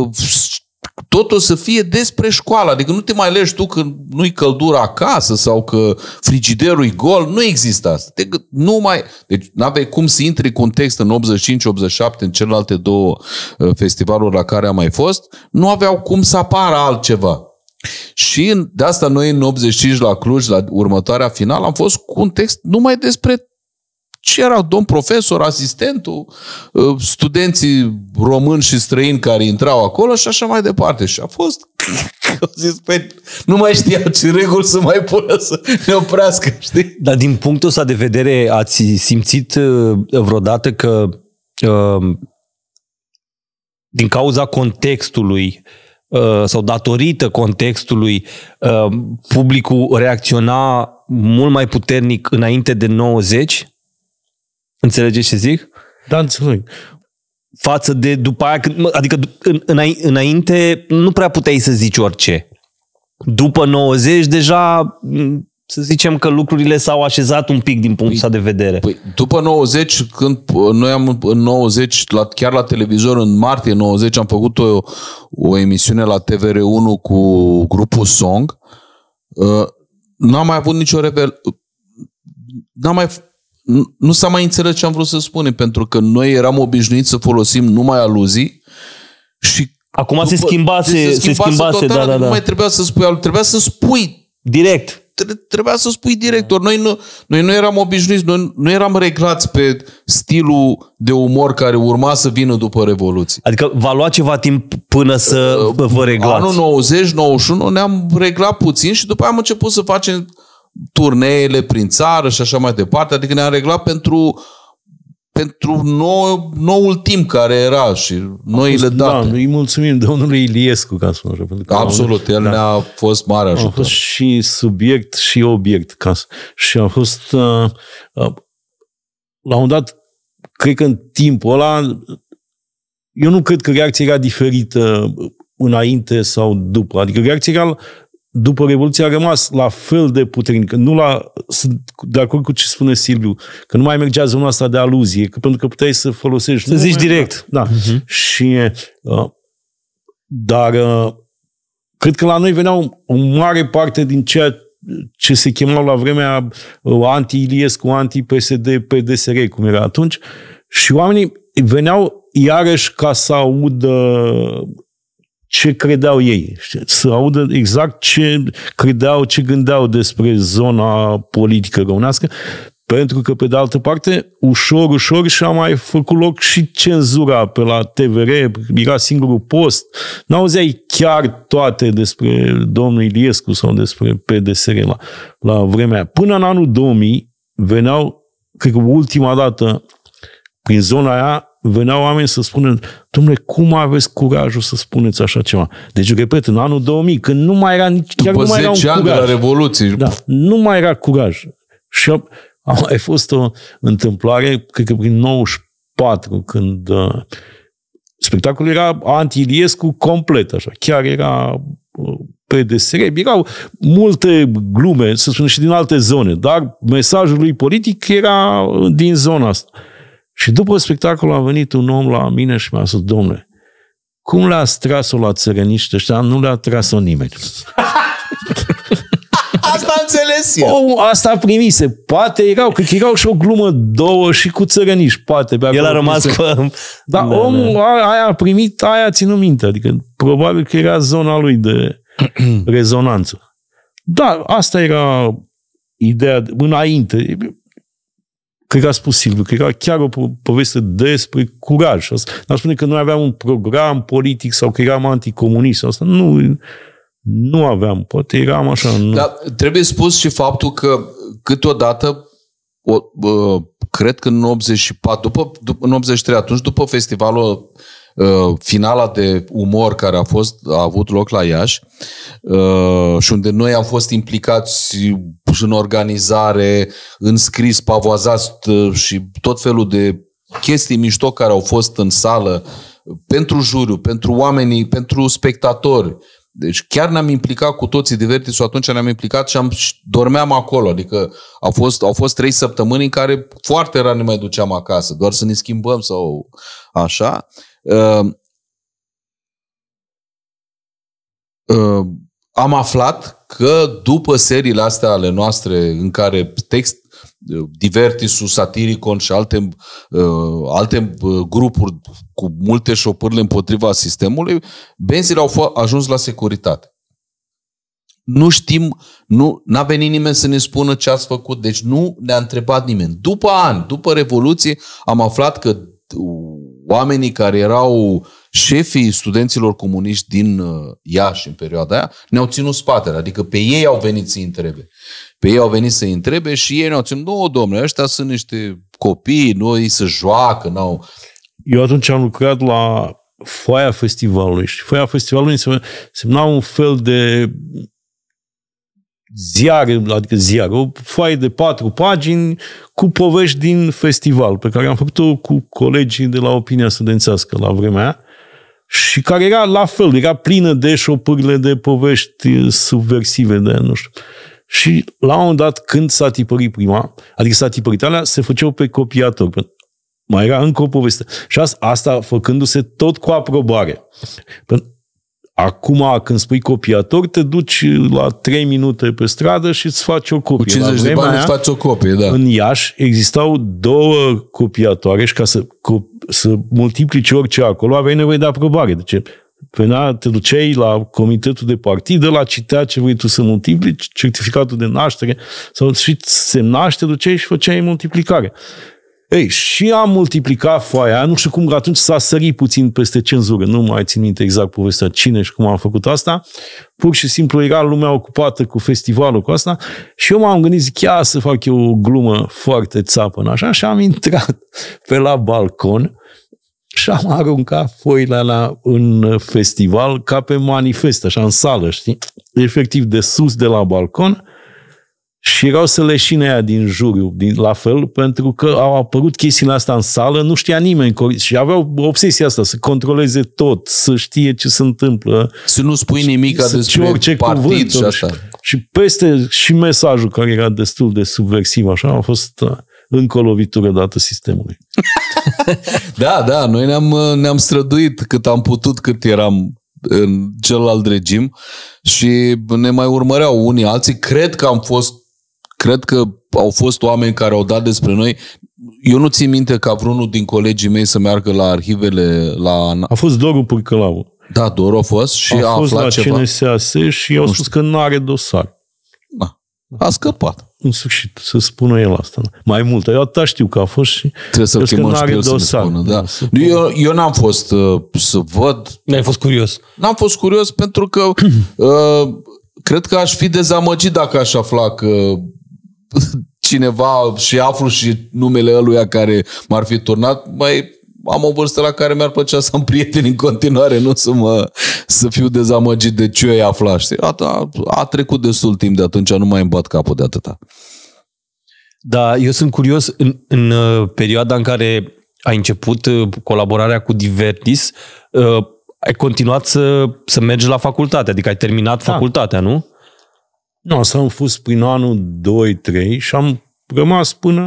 totul să fie despre școală. Adică nu te mai legi tu că nu-i căldură acasă sau că frigiderul e gol. Nu există asta. Deci n-aveai cum să intri cu un text în 85-87, în celelalte două festivaluri la care am mai fost. Nu aveau cum să apară altceva. Și de asta noi în 85 la Cluj, la următoarea finală, am fost cu un text numai despre ce erau domn profesor, asistentul, studenții români și străini care intrau acolo și așa mai departe. Și a fost, au zis, nu mai știau ce reguli să mai pună să ne oprească, știi? Dar din punctul ăsta de vedere, ați simțit vreodată că din cauza contextului sau datorită contextului, publicul reacționa mult mai puternic înainte de 90? Înțelegeți ce zic? Da, înțeleg. Față de după aia, adică înainte nu prea puteai să zici orice. După 90 deja, să zicem că lucrurile s-au așezat un pic din punctul ăsta de vedere. După 90, când noi am în 90, chiar la televizor, în martie 90, am făcut o emisiune la TVR1 cu grupul Song, n-am mai avut nicio nu s-a mai înțeles ce am vrut să spunem, pentru că noi eram obișnuiți să folosim numai aluzii și acum se schimbase total, da. Nu mai trebuia să spui, trebuia să spui direct. Trebuia să spui direct. Noi nu eram obișnuiți, noi nu eram reglați pe stilul de umor care urma să vină după Revoluție. Adică va lua ceva timp până să vă reglați. Anul 90-91 ne-am reglat puțin și după aia am început să facem turneele prin țară și așa mai departe. Adică ne-am reglat pentru pentru noul timp care era și noile date. Da, îi mulțumim domnului Iliescu, ca să spun așa. Pentru că Absolut, el ne-a fost mare ajutor. A fost și subiect și obiect. Și a fost, la un moment dat, cred că în timpul ăla, eu nu cred că reacția era diferită înainte sau după. Adică reacția era după Revoluție a rămas la fel de puternică. Sunt de acord cu ce spune Silviu, că nu mai mergea zona asta de aluzie, că pentru că puteai să folosești... Să zici direct. Da. Și, dar cred că la noi veneau o mare parte din ceea ce se chemau la vremea anti-Iliescu, anti-PSD, PDSR, cum era atunci, și oamenii veneau iarăși ca să audă ce credeau ei, să audă exact ce credeau, ce gândeau despre zona politică românească, pentru că, pe de altă parte, ușor și-a mai făcut loc și cenzura pe la TVR, era singurul post, n-auzeai chiar toate despre domnul Iliescu sau despre PDSR la vremea aia. Până în anul 2000 veneau, cred că ultima dată, prin zona aia, veneau oameni să spună, dom'le, cum aveți curajul să spuneți așa ceva? Deci, repet, în anul 2000, când nu mai era nici... După 10 ani de la Revoluție. Da, nu mai era curaj. Și a mai fost o întâmplare, cred că prin 94, când spectacolul era anti-Iliescu complet, așa. Chiar era PDSR, erau multe glume, să spunem, și din alte zone, dar mesajul lui politic era din zona asta. Și după spectacol a venit un om la mine și mi-a spus, dom'le, cum le-ați tras-o la țărăniști ăștia? Nu le-a tras-o nimeni. Asta a înțeles eu. Asta primise. Poate cred că erau și o glumă, două și cu țărăniști. Poate. El a rămas pe... Dar omul aia a primit, aia a ținut minte. Adică probabil că era zona lui de rezonanță. Da, asta era ideea înainte. Cred că a spus Silviu, că era chiar o poveste despre curaj. N-ar spune că noi aveam un program politic sau că eram anticomunist. Asta nu aveam. Poate eram așa. Nu. Dar trebuie spus și faptul că câteodată, cred că în 84, în 83, atunci, după festivalul finala de umor care a avut loc la Iași și unde noi am fost implicați în organizare, în scris, pavoazați și tot felul de chestii mișto care au fost în sală pentru juriu, pentru oamenii, pentru spectatori. Deci chiar ne-am implicat cu toții Divertisul, atunci ne-am implicat și dormeam acolo. Adică au fost 3 săptămâni în care foarte rar ne mai duceam acasă, doar să ne schimbăm sau așa. Am aflat că după seriile astea ale noastre în care Divertisul, Satiricon și alte grupuri cu multe șopârle împotriva sistemului, benzile au ajuns la securitate. Nu știm, n-a venit nimeni să ne spună ce ați făcut, deci nu ne-a întrebat nimeni. După ani, după Revoluție, am aflat că oamenii care erau șefii studenților comuniști din Iași în perioada aia ne-au ținut spatele, adică pe ei au venit să-i întrebe. Pe ei au venit să-i întrebe și ei ne-au ținut, nu, domnule, ăștia sunt niște copii, noi să joacă, n-au... Eu atunci am lucrat la foaia festivalului și foaia festivalului semna un fel de ziar, o foaie de 4 pagini cu povești din festival, pe care am făcut-o cu colegii de la Opinia Studențească la vremea aia și care era la fel, era plină de șopârle de povești subversive, de nu știu. Și la un moment dat, când s-a tipărit prima, adică s-a tipărit alea, se făceau pe copiator. Mai era încă o poveste. Și asta făcându-se tot cu aprobare. Acum, când spui copiator, te duci la 3 minute pe stradă și îți faci o copie. Cu 50 de bani îți faci o copie, da. În Iași existau 2 copiatoare și ca să multiplici orice acolo aveai nevoie de aprobare. Deci te duceai la comitetul de partid, la citea ce vrei tu să multiplici, certificatul de naștere, sau și semna și te duceai și făceai multiplicare. Ei, și am multiplicat foaia, nu știu cum, atunci s-a sărit puțin peste cenzură, nu mai țin minte exact povestea cine și cum am făcut asta, pur și simplu era lumea ocupată cu festivalul cu asta și eu m-am gândit, zic, chiar să fac eu o glumă foarte țapănă, așa, și am intrat pe la balcon și am aruncat foile alea în festival ca pe manifest, așa, în sală, știi? Efectiv, de sus, de la balcon, și erau să leșine aia din juriu, la fel, pentru că au apărut chestiile astea în sală, nu știa nimeni și aveau obsesia asta, să controleze tot, să știe ce se întâmplă. Să nu spui nimic despre partid și așa. Și peste și mesajul care era destul de subversiv, așa, a fost încă o lovitură dată sistemului. Da, noi ne-am străduit cât am putut, cât eram în celălalt regim și ne mai urmăreau unii alții. Cred că au fost oameni care au dat despre noi. Eu nu țin minte ca vreunul din colegii mei să meargă la arhivele A fost Doru Pârcălavu. Da, Doru a fost și a fost aflat la ceva. CNSAS și i-au spus că nu are dosar. A scăpat. În sfârșit, să spună el asta. Mai mult. Eu atâta știu că a fost și trebuie să-l chemăm și pe el să-mi spună. Da. Eu n-am fost să văd. N-ai fost curios? N-am fost curios pentru că cred că aș fi dezamăgit dacă aș afla că cineva și aflu și numele ăluia care m-ar fi turnat, am o vârstă la care mi-ar plăcea să am prieteni în continuare, nu să fiu dezamăgit de ce eu afla, știi? A trecut destul timp de atunci, nu mai îmi bat capul de atâta. Da, eu sunt curios, în perioada în care ai început colaborarea cu Divertis, ai continuat să mergi la facultate, adică ai terminat facultatea, nu? Nu, asta am fost prin anul 2-3 și am rămas până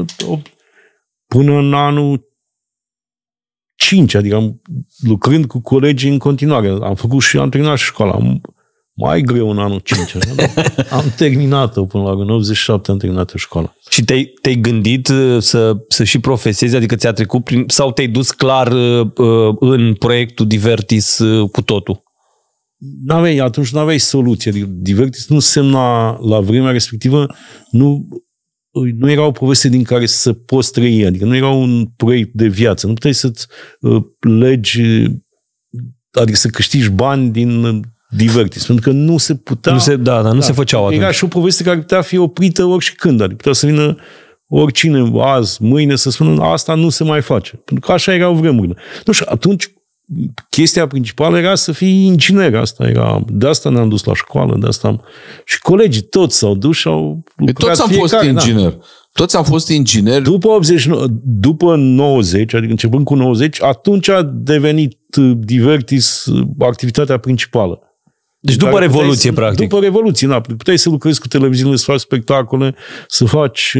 în anul 5, adică lucrând cu colegii în continuare. Am terminat și școala. Mai greu în anul 5. Am terminat-o până la în 87, am terminat școala. Și te-ai gândit să și profesezi, adică ți-a trecut sau te-ai dus clar în proiectul Divertis cu totul? Atunci nu aveai soluție. Divertis nu semna la vremea respectivă, nu era o poveste din care să poți trăi, adică nu era un proiect de viață. Nu puteai să-ți legi, adică să câștigi bani din Divertis, pentru că nu se putea... Nu se făceau atunci. Era și o poveste care putea fi oprită oricând, adică putea să vină oricine azi, mâine, să spună asta nu se mai face. Pentru că așa erau vremurile. Nu știu, atunci chestia principală era să fii inginer. De asta ne-am dus la școală, și colegii toți s-au dus și au lucrat. Toți am fost inginer. Da. Toți am fost ingineri. După 90, adică începând cu 90, atunci a devenit Divertis activitatea principală. Deci după Revoluție, practic. După Revoluție, da. Puteai să lucrezi cu televiziunile, să faci spectacole, să faci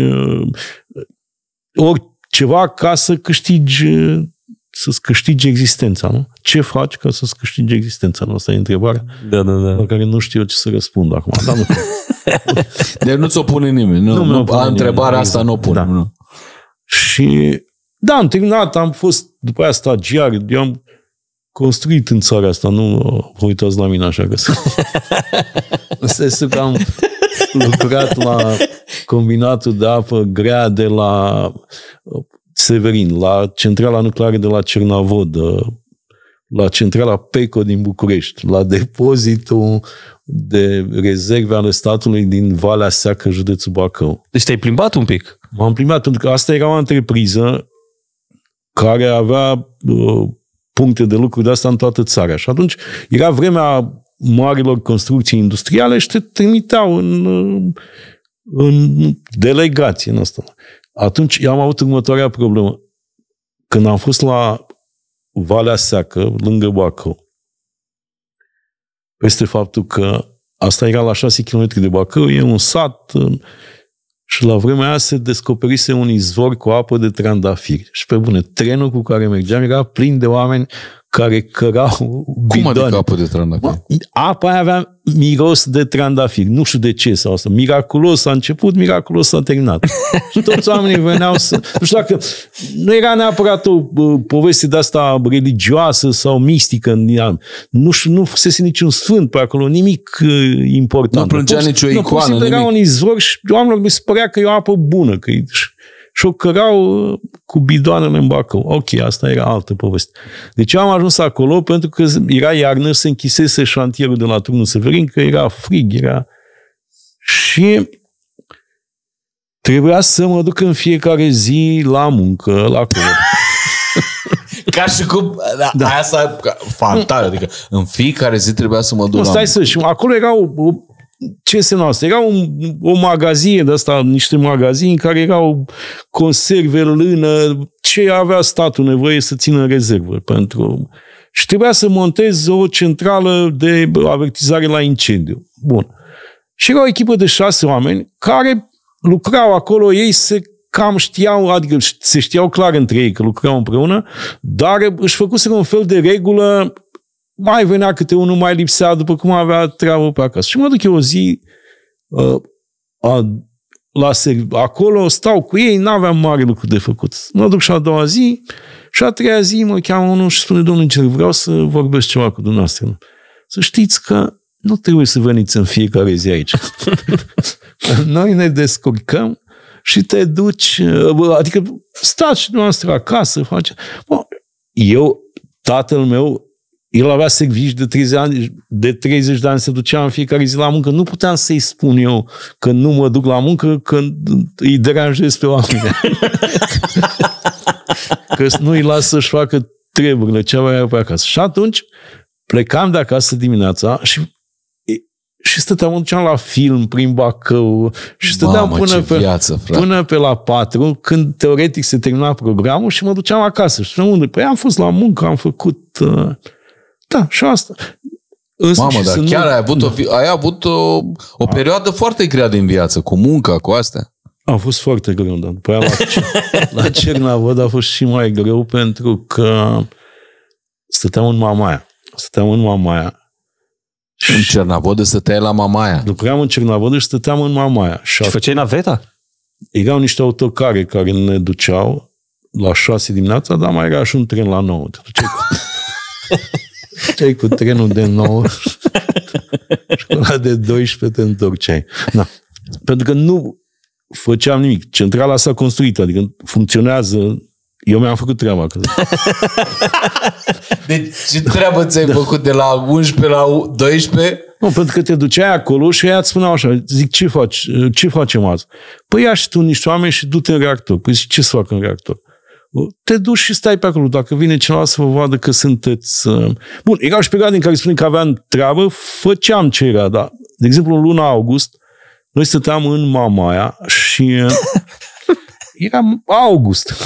ceva ca să să-ți câștigi existența, nu? Ce faci ca să-ți câștigi existența? Asta e întrebarea la care nu știu eu ce să răspund acum. Dar nu. Deci nu ți-o pune nimeni. Întrebarea asta nu o pune. Da. Nu. Și am terminat, am fost după aia stagiar, eu am construit în țara asta, nu vă uitați la mine așa că în sensul că am lucrat la combinatul de apă grea de la Severin, la centrala nucleară de la Cernavod, la centrala PECO din București, la depozitul de rezerve ale statului din Valea Seacă, județul Bacău. Deci te-ai plimbat un pic? M-am plimbat, pentru că asta era o întrepriză care avea puncte de lucru de asta în toată țara. Și atunci era vremea marilor construcții industriale și te trimiteau în delegație în asta. Atunci eu am avut următoarea problemă. Când am fost la Valea Seacă, lângă Bacău, peste faptul că asta era la 6 km de Bacău, e un sat și la vremea aia se descoperise un izvor cu apă de trandafiri. Și pe bune, trenul cu care mergeam era plin de oameni care cărau bidoane. Cum adică apă de trandafiri? Apa aia avea miros de trandafiri. Nu știu de ce sau asta. Miraculos a început, miraculos a terminat. Și toți oamenii veneau să... Nu știu dacă... Nu era neapărat o poveste de asta religioasă sau mistică. Nu știu, nu fusese niciun sfânt pe acolo, nimic important. Nu plângea nicio icoană, nimic. Era un izvor și oamenilor mi se părea că e o apă bună, că și o cărau cu bidoanele în Bacău. Ok, asta era altă poveste. Deci am ajuns acolo pentru că era iarnă, se închisese șantierul de la Turnul Severin, că era frig, și trebuia să mă duc în fiecare zi la muncă, la comod. Ca și cum... Da. Aia s-a... Fantastic. Adică în fiecare zi trebuia să mă duc la muncă. Și acolo era ce semnă asta? Era o magazie de asta, niște magazini în care erau conserve, lână, ce avea statul nevoie să țină în rezervă. Și trebuia să montez o centrală de avertizare la incendiu. Bun. Și era o echipă de 6 oameni care lucrau acolo, ei se cam știau, adică se știau clar între ei că lucrau împreună, dar își făcuseră un fel de regulă, mai venea câte unul, mai lipsea după cum avea treabă pe acasă. Și mă duc eu o zi acolo, stau cu ei, n-aveam mare lucru de făcut. Mă duc și a doua zi și a treia zi mă cheamă unul și spune: domnul Ger, vreau să vorbesc ceva cu dumneavoastră. Să știți că nu trebuie să veniți în fiecare zi aici. Noi ne descurcăm și te duci, adică stați și dumneavoastră acasă, face. Eu, tatăl meu, el avea servici de 30 de ani, se ducea în fiecare zi la muncă. Nu puteam să-i spun eu că nu mă duc la muncă, că îi deranjez pe oameni. Că nu îi las să-și facă treburile, ce avea pe acasă. Și atunci plecam de acasă dimineața și stăteam, mă duceam la film prin Bacău și stăteam până pe la 4, când teoretic se termina programul, și mă duceam acasă. Și unde? Păi am fost la muncă, am făcut... Da, și asta. Mamă, dar chiar ai avut o perioadă foarte grea din viață, cu munca, cu astea. A fost foarte greu, dar după aia la Cernavod a fost și mai greu, pentru că stăteam în Mamaia. În Cernavodă stăteai la Mamaia. Lucram în Cernavodă și stăteam în Mamaia. Și făceai naveta? Erau niște autocare care ne duceau la 6 dimineața, dar mai era și un tren la 9. Te duceai cu trenul de 9 și cu ăla de 12 te întorceai. Da. Pentru că nu făceam nimic. Centrala s-a construit, adică funcționează. Eu mi-am făcut treaba. Deci ce treabă ți-ai făcut de la 11 la 12? Nu, pentru că te duceai acolo și ea îți spunea așa: zic, ce facem azi? Păi ia și tu niște oameni și du-te în reactor. Păi zic, ce să fac în reactor? Te duci și stai pe acolo. Dacă vine cineva să vă vadă că sunteți... Bun, erau și perioade în care spune că aveam treabă, făceam ce era, da. De exemplu, în luna august, noi stăteam în Mamaia și era august.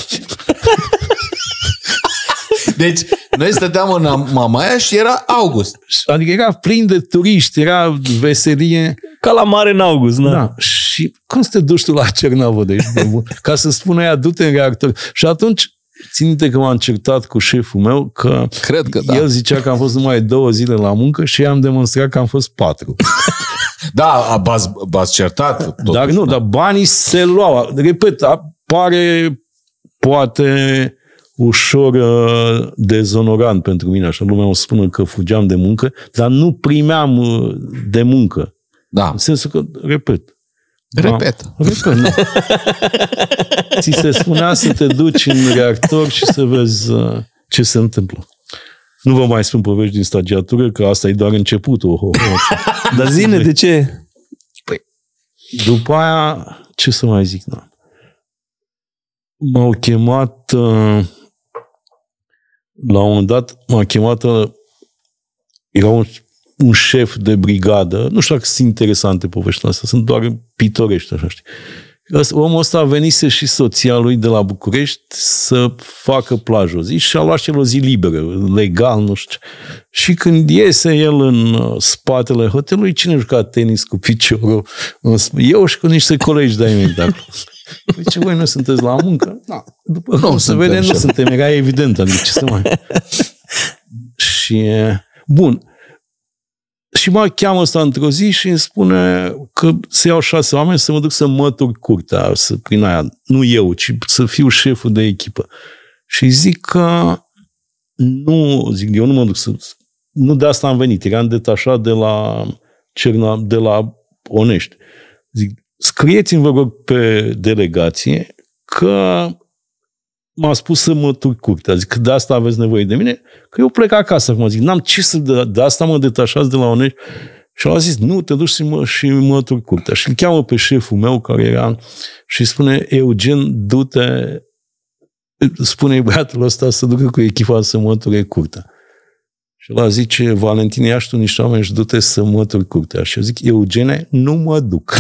Deci, noi stăteam în Mamaia și era august. Adică era plin de turiști, era veselie. Ca la mare în august, da. Da. Și cum să te duci tu la Cernavodă? Ca să spună ea, du-te în reactor. Și atunci, țin minte că m-am certat cu șeful meu, că, cred că da. El zicea că am fost numai 2 zile la muncă și i-am demonstrat că am fost 4. Da, v-ați certat. Totuși, dar nu, dar banii se luau. Repet, pare poate ușor dezonorant pentru mine, așa lumea o spună că fugeam de muncă, dar nu primeam de muncă. Da. În sensul că, repet. Da, da. Ți se spunea să te duci în reactor și să vezi ce se întâmplă. Nu vă mai spun povești din stagiatură, că asta e doar începutul. Dar zine, de ce? Păi, după aia, ce să mai zic? Da. M-au chemat la un moment dat, era un șef de brigadă, nu știu dacă sunt interesante poveștile astea, sunt doar pitorești, așa, știi. Omul ăsta venise și soția lui de la București să facă plajă o zi și a luat și el o zi liberă, legal, nu știu ce. Și când iese el în spatele hotelului, cine juca tenis cu piciorul? Eu și cu niște colegi de-ai mei de acolo. Zice, voi nu sunteți la muncă? Da. După cum se vede, nu suntem. Era evident, adică ce să mai... Și, bun. Și mă cheamă ăsta într-o zi și îmi spune că să iau 6 oameni să mă duc să mătur curtea, prin aia. Nu eu, ci să fiu șeful de echipă. Și zic că nu, zic, eu nu mă duc să... Nu de asta am venit, eram detașat de la Onești. Zic, scrieți-mi, vă rog, pe delegație că m-a spus să mă turc curtea. Zic că de asta aveți nevoie de mine, că eu plec acasă. Acum zic, n-am ce să... De asta mă detașați de la Onești. Și a zis, nu, te duci și mă turc curtea. Și îl cheamă pe șeful meu, care era, și spune, Eugen, du-te, spune băiatul ăsta să ducă cu echipa să mă turc curtea. Și ăla zice, Valentin, ia-și tu niște oameni și du-te să mă turc curtea. Și eu zic, Eugene, nu mă duc.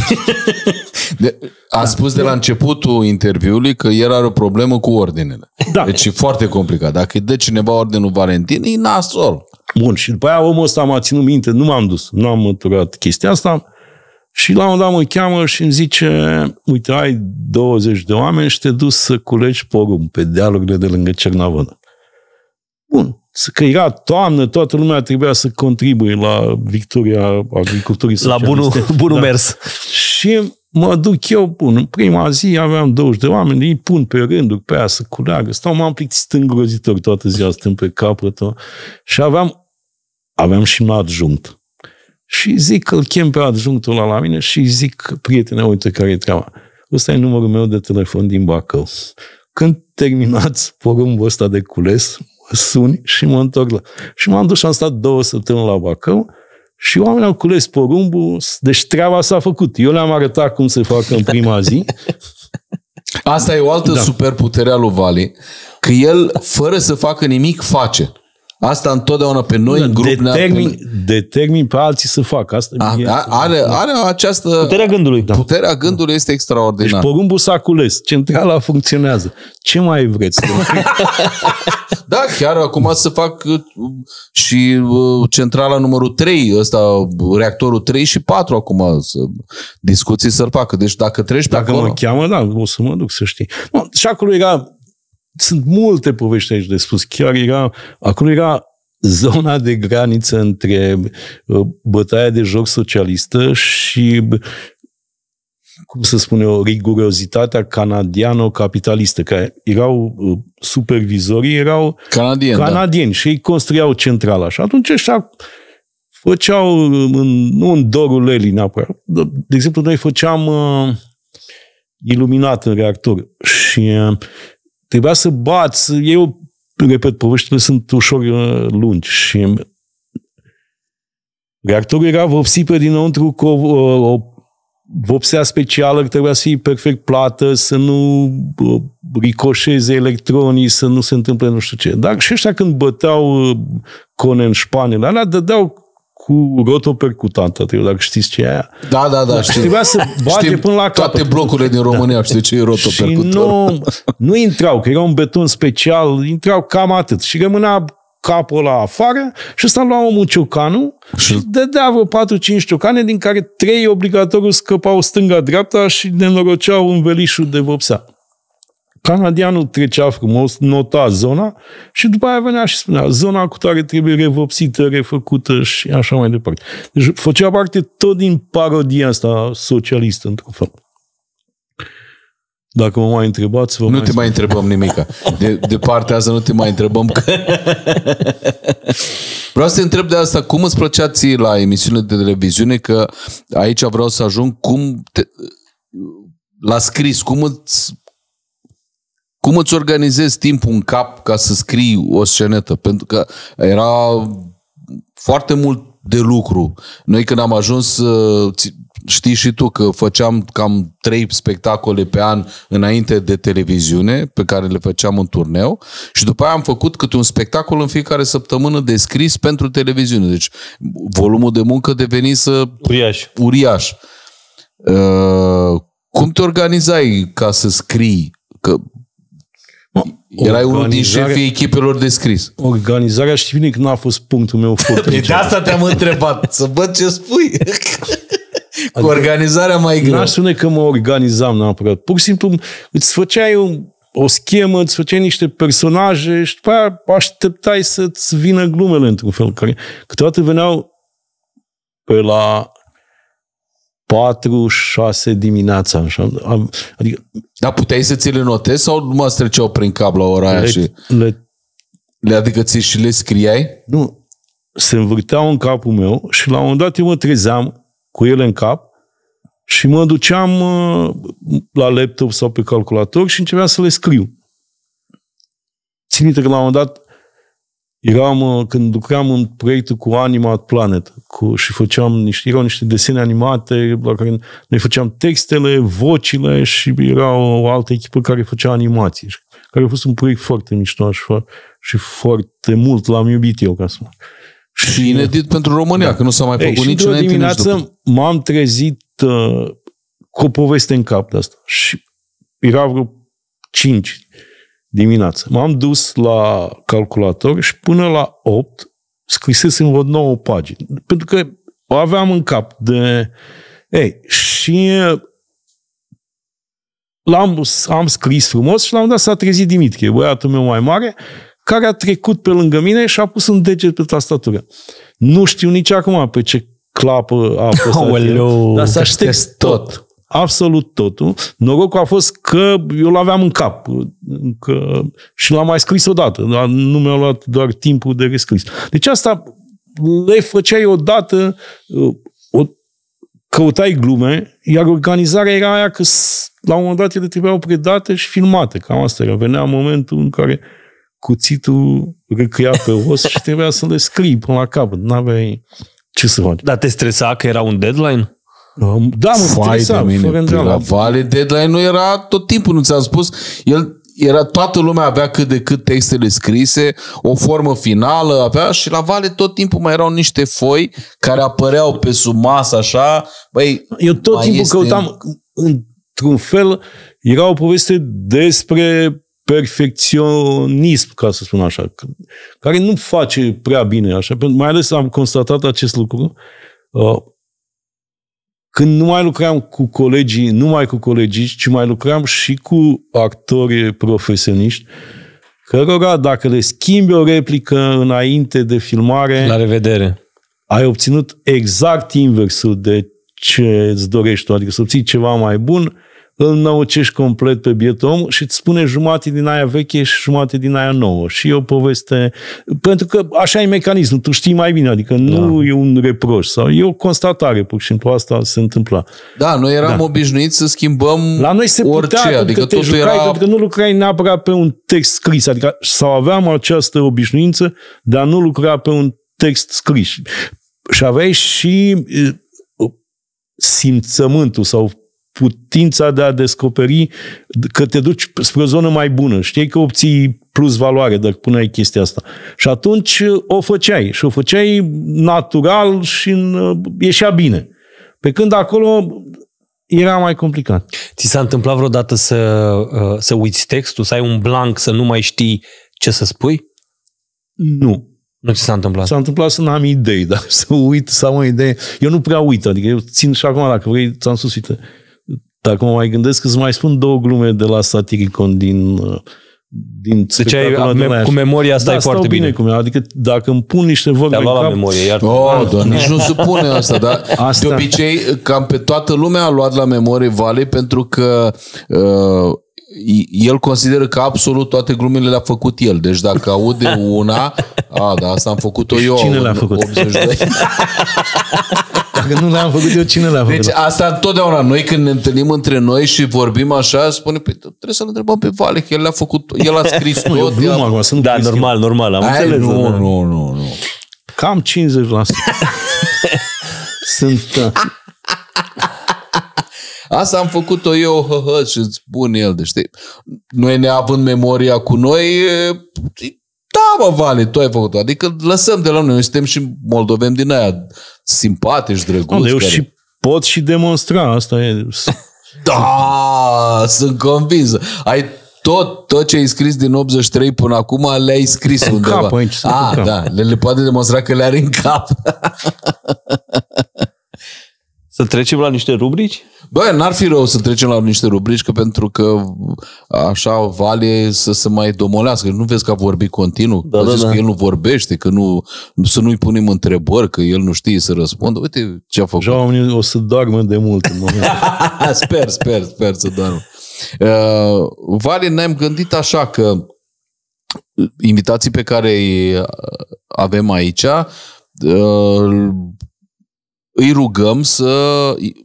A spus de la începutul interviului că el are o problemă cu ordinele. Da. Deci e foarte complicat. Dacă îi dă cineva ordinul Valentin, e nasol. Bun, și după aia omul ăsta m-a ținut minte, nu m-am dus, nu am măturat chestia asta și la un moment dat mă cheamă și îmi zice, uite, ai 20 de oameni și te duci să culegi porumb pe dealurile de lângă Cernavănă. Bun, că era toamnă, toată lumea trebuia să contribuie la victoria agriculturii socialiste. La bunul mers. Și mă duc eu, bun, în prima zi aveam 20 de oameni, îi pun pe rânduri pe aia să culeagă, m-am plictisit îngrozitor toată ziua, stând pe capăt și aveam și un adjunct. Și zic că îl chem pe adjunctul ăla la mine și zic, prietene, uite care e treaba. Ăsta e numărul meu de telefon din Bacău. Când terminați porumbul ăsta de cules, mă suni și mă întorc la... Și m-am dus și am stat 2 săptămâni la Bacău și oamenii au cules porumbul, deci treaba s-a făcut. Eu le-am arătat cum se facă în prima zi. Asta e o altă superputere a lui Vali, că el, fără să facă nimic, face. Asta întotdeauna pe noi în grup determin pe alții să facă. Asta are această... Puterea gândului. Puterea gândului este extraordinară. Deci porumbul s-a cules, centrala funcționează. Ce mai vreți? Da, chiar acum să fac și centrala numărul 3, ăsta, reactorul 3 și 4 acum, discuții să-l facă. Deci dacă treci pe acolo... Dacă mă cheamă, da, o să mă duc, să știi. No, și acolo sunt multe povești aici de spus. Acolo era zona de graniță între bătaia de joc socialistă și, cum să spun eu, rigurozitatea canadiano-capitalistă, care erau supervizorii, erau canadieni și ei construiau centrala. Și atunci ăștia făceau, nu în dorul Lelii neapărat, de exemplu, noi făceam iluminat în reactor și trebuia să bați. Eu, repet, poveștile sunt ușor lungi și reactorul era vopsit pe dinăuntru cu o vopsea specială care trebuia să fie perfect plată, să nu ricoșeze electronii, să nu se întâmple nu știu ce. Dar și ăștia când băteau conenșpanele alea, dădeau cu rotopercutantă, dacă știți ce e aia. Da, știu. Trebuia să bate până la capăt. Toate blocurile din România știu ce e rotopercutor. Și nu intrau, că era un beton special, intrau cam atât. Și rămânea capul ăla afară și ăsta lua omul ciocanul și dădea vreo 4-5 ciocane, din care 3 obligatoriu scăpau stânga-dreapta și nenoroceau învelișul de vopsea. Canadianul trecea frumos, nota zona și după aia venea și spunea zona cu tare trebuie revopsită, refăcută și așa mai departe. Deci făcea parte tot din parodia asta socialistă, într-un fel. Dacă mă mai întrebați... Nu te mai întrebăm nimica. De partea asta nu te mai întrebăm. Vreau să te întreb de asta, cum îți plăcea ție la emisiunile de televiziune, că aici vreau să ajung, la scris, cum îți organizezi timpul în cap ca să scrii o scenetă? Pentru că era foarte mult de lucru. Noi când am ajuns, știi și tu că făceam cam 3 spectacole pe an înainte de televiziune, pe care le făceam în turneu, și după aia am făcut câte un spectacol în fiecare săptămână de scris pentru televiziune. Deci volumul de muncă devenise uriaș. Cum te organizai ca să scrii? Că erai unul din șefii echipelor de scris. Organizarea, știi bine că nu a fost punctul meu forte. De asta te-am întrebat, să văd ce spui. Cu organizarea mai greu. N-aș spune că mă organizam neapărat. Pur și simplu îți făceai o schemă, îți făceai niște personaje și după aia așteptai să-ți vină glumele într-un fel. Care câteodată veneau pe la 4-6 dimineața. Așa. Adică, dar puteai să ți le notezi sau numai îți treceau prin cap la ora aia și... Adică ți și le scriai? Nu. Se învârteau în capul meu și la un moment dat eu mă trezeam cu ele în cap Și mă duceam la laptop sau pe calculator și începeam să le scriu. Țin minte că la un moment dat când lucram în proiectul cu Animat Planet și erau niște desene animate la care noi făceam textele, vocile și era o altă echipă care făcea animații. Care a fost un proiect foarte mișto și foarte mult l-am iubit eu ca să mă. Și inedit pentru România, că nu s-a mai făcut nici înainte, dimineață m-am trezit cu o poveste în cap de asta. Și era vreo 5 dimineața. M-am dus la calculator și până la 8 scrisesem vreo 9 pagini. Pentru că o aveam în cap și am scris frumos și l-am dat s-a trezit Dimitrie, băiatul meu mai mare, care a trecut pe lângă mine și a pus un deget pe tastatură. Nu știu nici acum pe ce clapă a apăsat el, dar s-a șters tot. Absolut totul. Norocul a fost că eu l-aveam în cap și l-am mai scris odată, dar nu mi-a luat doar timpul de rescris. Deci asta le făceai odată, căutai glume, iar organizarea era aia că la un moment dat ele trebuiau predate și filmate. Cam asta era. Venea momentul în care cuțitul răcâia pe os și trebuia să le scrii până la capăt. N-aveai ce să faci. Dar te stresa că era un deadline? Da, mă stresa. La Vale deadline nu era tot timpul, nu ți-am spus. Toată lumea avea cât de cât textele scrise, o formă finală avea și la Vale tot timpul mai erau niște foi care apăreau pe sub masă așa. Băi, eu tot timpul căutam, într-un fel, era o poveste despre perfecționism, ca să spun așa, care nu face prea bine așa, mai ales am constatat acest lucru când nu mai lucram cu colegii, ci mai lucram și cu actori profesioniști, cărora dacă le schimbi o replică înainte de filmare, la revedere, ai obținut exact inversul de ce îți dorești tu, adică să obții ceva mai bun, îl năucești complet pe bietul om și îți spune jumate din aia veche și jumate din aia nouă. Și e o poveste... Pentru că așa e mecanismul, tu știi mai bine, adică nu e un reproș, sau e o constatare, pur și simplu, asta se întâmpla. Da, noi eram obișnuiți să schimbăm la noi se putea, orice, adică te jucai, pentru că nu lucrai neapărat pe un text scris, adică sau aveam această obișnuință de a nu lucra pe un text scris. Și aveai și simțământul sau putința de a descoperi că te duci spre o zonă mai bună. Știi că obții plus valoare dacă puneai chestia asta. Și atunci o făceai. Și o făceai natural și ieșea bine. Pe când acolo era mai complicat. Ți s-a întâmplat vreodată să uiți textul, să ai un blank, să nu mai știi ce să spui? Nu. Nu ți s-a întâmplat? S-a întâmplat să n-am idei, dar să uit, să am o idee. Eu nu prea uit, adică eu țin și acum, dacă vrei, ți-am spus, uite, dacă mă mai gândesc, îți mai spun 2 glume de la Satiricon din deci cu memoria asta e foarte bine. Cu mine. Adică dacă îmi pun niște vorbe în cap... la memorie, iar... nici nu se pune asta, dar de obicei, cam pe toată lumea a luat la memorie Vale pentru că el consideră că absolut toate glumele le-a făcut el. Deci dacă aude una, da, asta am făcut-o eu. Cine le-a făcut? 82. Dacă nu le-am făcut eu, cine le-a făcut? Deci asta întotdeauna. Noi când ne întâlnim între noi și vorbim așa, spune, păi trebuie să-l întrebăm pe Vale, că el le-a făcut, el a scris tot. Da, normal, am înțeles. Nu. Cam 50%. Sunt... Asta am făcut-o eu, și îți spun el, deci noi neavând memoria cu noi, da, mă, Vale, tu ai făcut-o. Adică lăsăm de la noi suntem și moldoveni din aia simpatici, drăguți. Eu și pot și demonstra, asta e... Da, sunt convins. Ai tot ce ai scris din 83 până acum le-ai scris în undeva. Cap, aici, da, le poate demonstra că le are în cap. Să trecem la niște rubrici? Băi, n-ar fi rău să trecem la niște rubrici, că pentru că așa Vale să se mai domolească. Nu vezi că a vorbit continuu? Da. Că el nu vorbește, că să nu-i punem întrebări, că el nu știe să răspundă. Uite ce a făcut. Deja oamenii o să doarmă de mult în momentul. Sper să doarmă. Vale, ne-am gândit așa că invitații pe care îi avem aici îi rugăm să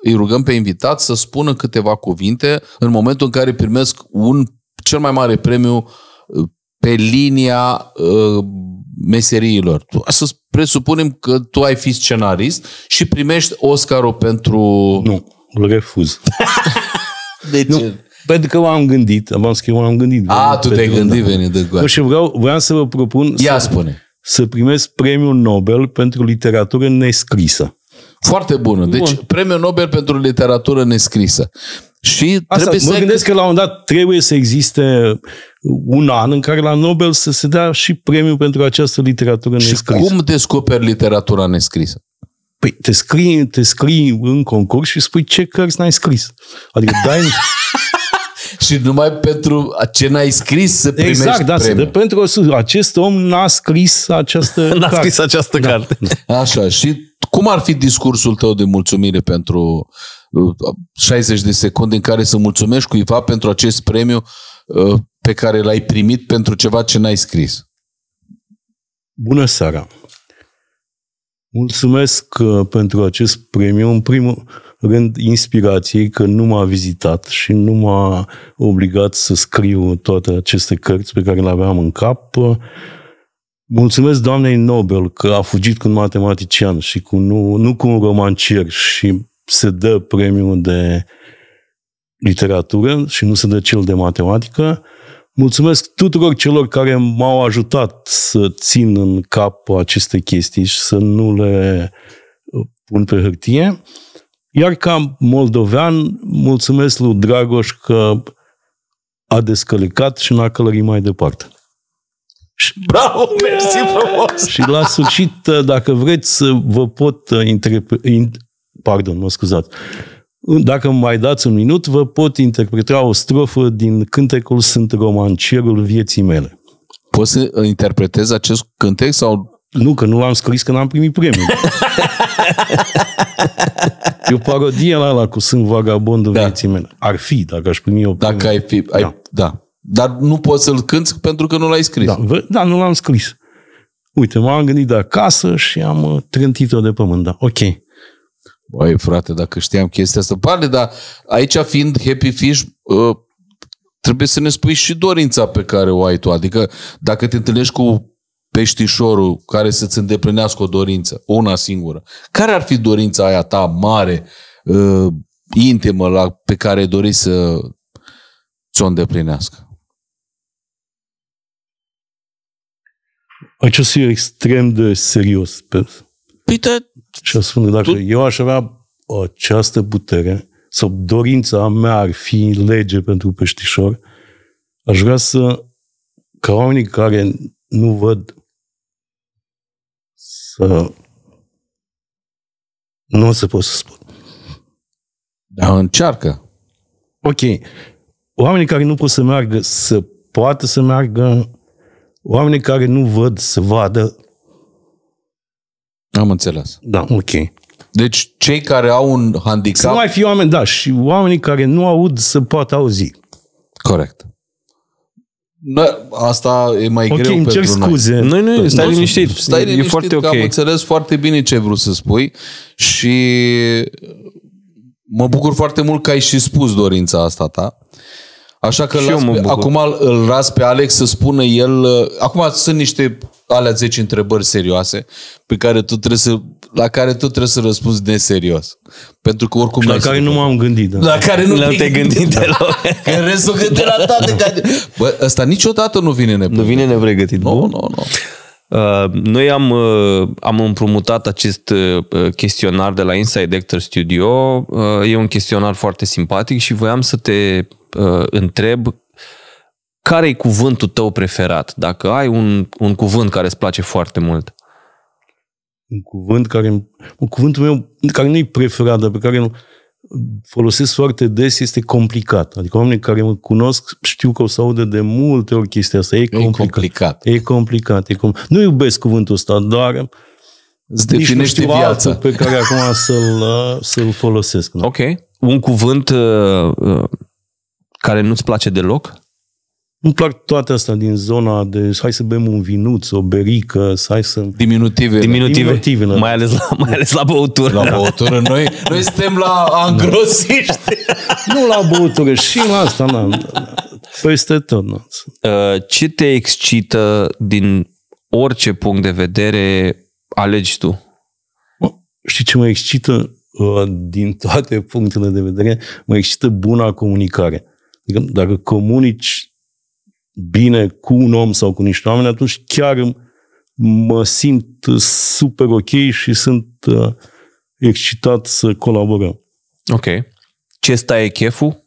îi rugăm pe invitat să spună câteva cuvinte în momentul în care primesc cel mai mare premiu pe linia meseriilor. Să presupunem că tu ai fi scenarist și primești Oscarul pentru... Nu, îl refuz. De ce? Nu, pentru că m-am gândit. Tu te-ai gândit, veni de goare. Și vreau să vă propun să primesc premiul Nobel pentru literatură nescrisă. Foarte bună. Deci, premiul Nobel pentru literatură nescrisă. Și mă gândesc că la un moment dat trebuie să existe un an în care la Nobel să se dea și premiul pentru această literatură nescrisă. Și cum descoperi literatura nescrisă? Păi te scrii în concurs și spui ce cărți n-ai scris. Adică dai... Și numai pentru ce n-ai scris să primești premiul. Pentru acest om n-a scris această carte. Așa. Și cum ar fi discursul tău de mulțumire pentru 60 de secunde în care să mulțumești cuiva pentru acest premiu pe care l-ai primit pentru ceva ce n-ai scris? Bună seara! Mulțumesc pentru acest premiu, în primul rând inspirației, că nu m-a vizitat și nu m-a obligat să scriu toate aceste cărți pe care le aveam în cap. Mulțumesc doamnei Nobel că a fugit cu un matematician și nu cu un romancier și se dă premiul de literatură și nu se dă cel de matematică. Mulțumesc tuturor celor care m-au ajutat să țin în cap aceste chestii și să nu le pun pe hârtie. Iar ca moldovean, mulțumesc lui Dragoș că a descălecat și n-a călărit mai departe. Bravo, mersi frumos! Și la sfârșit, dacă vreți să vă pot dacă îmi mai dați un minut, vă pot interpreta o strofă din cântecul Sunt romancierul vieții mele. Poți să interpretezi acest cântec sau... Nu, că nu l-am scris, că n-am primit premiul. E o parodie la ăla cu Sunt vagabondul vieții mele. Ar fi, dacă aș primi o premiu. Dacă ai fi... Da. Dar nu poți să-l cânti pentru că nu l-ai scris. Da, nu l-am scris. Uite, m-am gândit de acasă și am trântit-o de pământ. Da, ok. Băi, frate, dacă știam chestia asta, pare, dar aici fiind Happy Fish, trebuie să ne spui și dorința pe care o ai tu. Adică dacă te întâlnești cu peștișorul care să-ți îndeplinească o dorință, una singură, care ar fi dorința aia ta mare, intimă, pe care dori să ți-o îndeplinească? Aici o să fiu extrem de serios. Și a spune, dacă eu aș avea această putere, sau dorința mea ar fi lege pentru peștișor, aș vrea ca oamenii care nu văd nu o să pot să spun. Dar încearcă. Ok. Oamenii care nu pot să meargă, să poată să meargă, oamenii care nu văd, să vadă. Am înțeles. Da, ok. Deci cei care au un handicap... Să nu mai fie oameni, și oamenii care nu aud să poată auzi. Corect. Asta e mai greu pentru noi. Ok, îmi cer scuze. Nu, stai liniștit. Stai liniștit, foarte că am înțeles foarte bine ce ai vrut să spui și mă bucur foarte mult că ai și spus dorința asta ta. Așa că acum îl las pe Alex să spună el... Acum sunt niște alea 10 întrebări serioase la care tu trebuie să răspunzi neserios. Pentru că oricum... La care nu m-am gândit. Da. La care nu te-ai gândit deloc. Că restul gândit la toate. Bă, ăsta niciodată nu vine nepregătit. Nu vine nepregătit. Nu. Noi am împrumutat acest chestionar de la Inside Actor Studio. E un chestionar foarte simpatic și voiam să te întreb care e cuvântul tău preferat? Dacă ai un cuvânt care îți place foarte mult. Cuvântul meu care nu e preferat, dar pe care îl folosesc foarte des, este complicat. Adică oamenii care mă cunosc știu că o să audă de multe ori chestia asta. E complicat. Nu iubesc cuvântul ăsta, doar îți definește viața pe care acum să-l folosesc. Da? Ok. Un cuvânt care nu-ți place deloc? Nu-mi plac toate astea din zona de hai să bem un vinuț, o berică, hai să... Diminutive. Mai ales la băutură. La băutură. Noi suntem la angrosiști. Nu la băutură, și la asta, peste tot. Ce te excită din orice punct de vedere alegi tu? Știi ce mă excită din toate punctele de vedere? Mă excită buna comunicare. Adică dacă comunici bine cu un om sau cu niște oameni, atunci chiar mă simt super ok și sunt excitat să colaborăm. Ok. Ce stai cheful?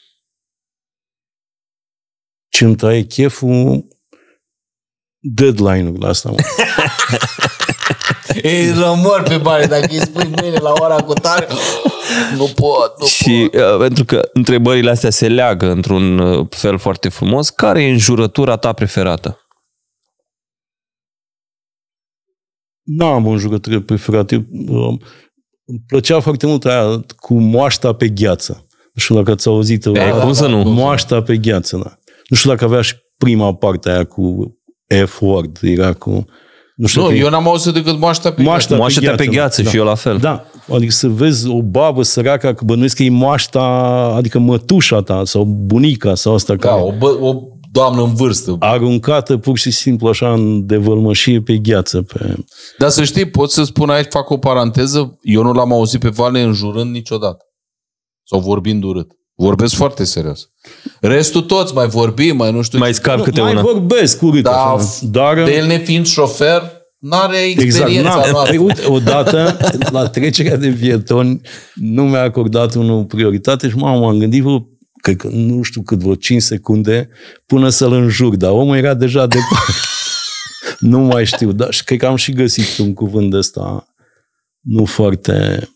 Ce îmi taie cheful? Deadline-ul asta. Ei rămor pe bani dacă îi spui mâine la ora cu tare. Nu pot. Și pentru că întrebările astea se leagă într-un fel foarte frumos, care e înjurătura ta preferată? N-am o înjurătură preferată. Îmi plăcea foarte mult aia cu moașta pe gheață. Nu știu dacă ați auzit. Cum să nu? Moașta pe gheață, da. Nu știu dacă avea și prima parte aia cu F-word. Era cu... eu n-am auzit decât moașta pe gheață. Moașta pe gheață și eu la fel. Da, adică să vezi o babă săracă, că bănuiesc că e moașta, adică mătușa ta sau bunica sau asta. Da, o doamnă în vârstă. Aruncată pur și simplu așa în devălmășie pe gheață. Dar să știi, pot să spun aici, fac o paranteză, eu nu l-am auzit pe Vale înjurând niciodată. Sau vorbind urât. Vorbesc foarte serios. Restul toți mai vorbim, mai nu știu... Mai scap câte una. Mai vorbesc urât. Dar de el nefiind șofer, n-are experiența noastră. Uite, odată, la trecerea de pietoni, nu mi-a acordat unul prioritate și m-am gândit, cred că nu știu cât, vreo 5 secunde, până să-l înjur, dar omul era deja departe. Nu mai știu, dar și cred că am și găsit un cuvânt de ăsta nu foarte...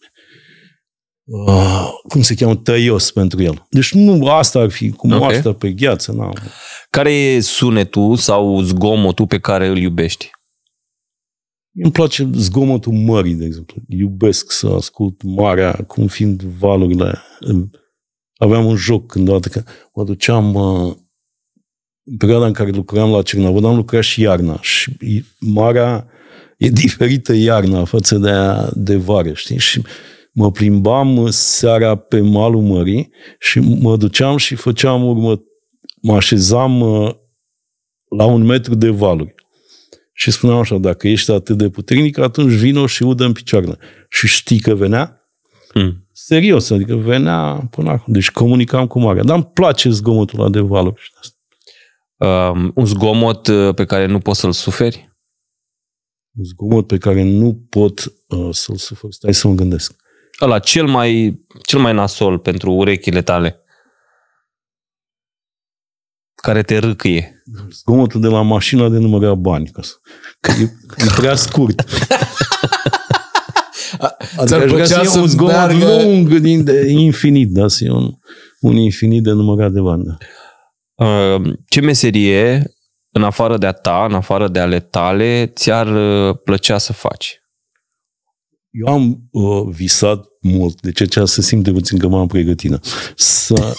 cum se cheamă, tăios pentru el. Deci nu, asta ar fi, cum asta pe gheață. N-am. Care e sunetul sau zgomotul pe care îl iubești? Îmi place zgomotul mării, de exemplu. Iubesc să ascult marea, cum fiind valurile. Aveam un joc cândodată că mă duceam în perioada în care lucram la Cernavod, am lucrat și iarna. Și marea e diferită iarna față de vară, știi? Și mă plimbam seara pe malul mării și mă duceam și mă așezam la 1 metru de valuri. Și spuneam așa, dacă ești atât de puternic, atunci vino și udă în picioarele. Și știi că venea? Serios, adică venea până acum. Deci comunicam cu marea. Dar îmi place zgomotul ăla de valuri. Un zgomot pe care nu poți să-l suferi? Un zgomot pe care nu pot să-l suferi. Stai să mă gândesc. Ăla cel mai nasol pentru urechile tale. Care te râcâie. Zgomotul de la mașina de numărat bani. Că e prea scurt. Adică aș vrea să iau un zgomot lung, infinit, da? Să iau un infinit de numărat de bani. Ce meserie, în afară de a ta, în afară de ale tale, ți-ar plăcea să faci? Eu am visat mult, deci aceea să simt de puțin că m-am pregătit. Să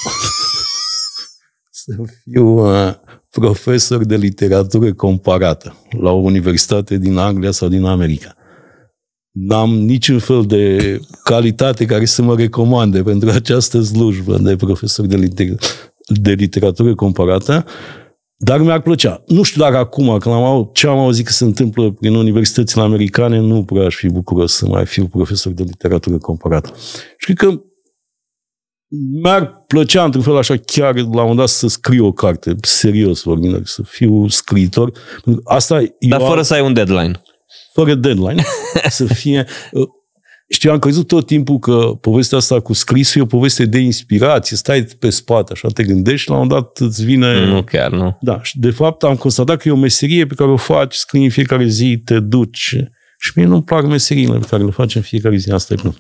fiu profesor de literatură comparată la o universitate din Anglia sau din America. N-am niciun fel de calitate care să mă recomande pentru această slujbă de profesor de literatură comparată, dar mi-ar plăcea. Nu știu dacă acum, când ce am auzit că se întâmplă prin universitățile americane, nu prea aș fi bucuros să mai fiu profesor de literatură comparată. Și cred că mi-ar plăcea, într-un fel așa, chiar la un moment dat să scriu o carte, serios vorbind, să fiu scriitor. Asta dar fără să ai un deadline. Fără deadline. Să fie... Știu, am crezut tot timpul că povestea asta cu scrisul e o poveste de inspirație, stai pe spate, așa te gândești și la un moment dat îți vine... Nu chiar, nu. Da, și de fapt am constatat că e o meserie pe care o faci, scrii în fiecare zi, te duci. Și mie nu-mi plac meseriile pe care le faci în fiecare zi, asta e nu.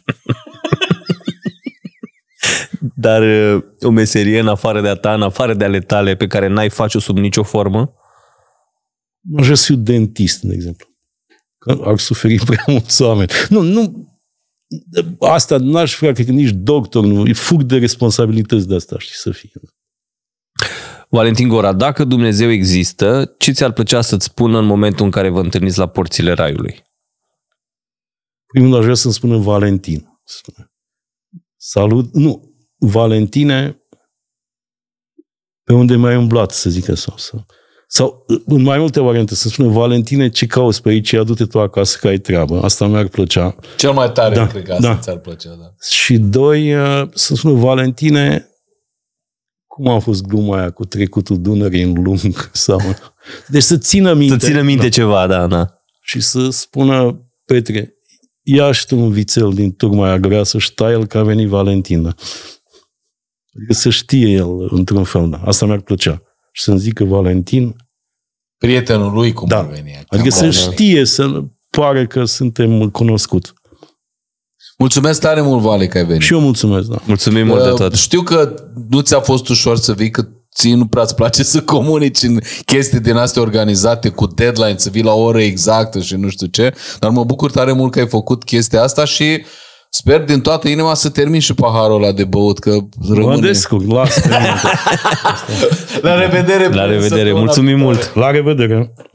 Dar o meserie în afară de a ta, în afară de ale tale, pe care n-ai face-o sub nicio formă? Aș vrea să fiu dentist, de exemplu. Că ar suferi prea mulți oameni. Nu, asta n-aș vrea, cred că nici doctor nu, e fug de responsabilități de asta, știi, să fie. Valentin Gora, dacă Dumnezeu există, ce ți-ar plăcea să-ți spună în momentul în care vă întâlniți la porțile Raiului? Primul aș vrea să-mi spună Valentin. Salut, nu, Valentine, pe unde mai ai umblat, să zic așa. Sau în mai multe variante, să spună Valentine, ce cauți pe aici, adu-te tu acasă că ai treabă. Asta mi-ar plăcea. Cel mai tare, cred că asta ți-ar plăcea. Da. Și doi, să spună Valentine, cum a fost gluma aia cu trecutul Dunării în lung? Sau... Deci să țină minte. Să țină minte ceva, da. Și să spună, Petre, ia-și tu un vițel din turma aia grea să-și taie el că a venit Valentin. Da? Adică să știe el într-un fel. Da. Asta mi-ar plăcea. Și să-mi zică Valentin... Prietenul lui, cum ar veni. Adică să știe, să pare că suntem cunoscuți. Mulțumesc tare mult, Vale, că ai venit. Și eu mulțumesc, da. Mulțumim mult de tot. Știu că nu ți-a fost ușor să vii, că ție nu prea îți place să comunici în chestii din astea organizate cu deadline, să vii la o oră exactă și nu știu ce, dar mă bucur tare mult că ai făcut chestia asta și sper din toată inima să termin și paharul ăla de băut, că rămâne. Mă descurc, lasă. La revedere! La revedere, mulțumim mult! La revedere!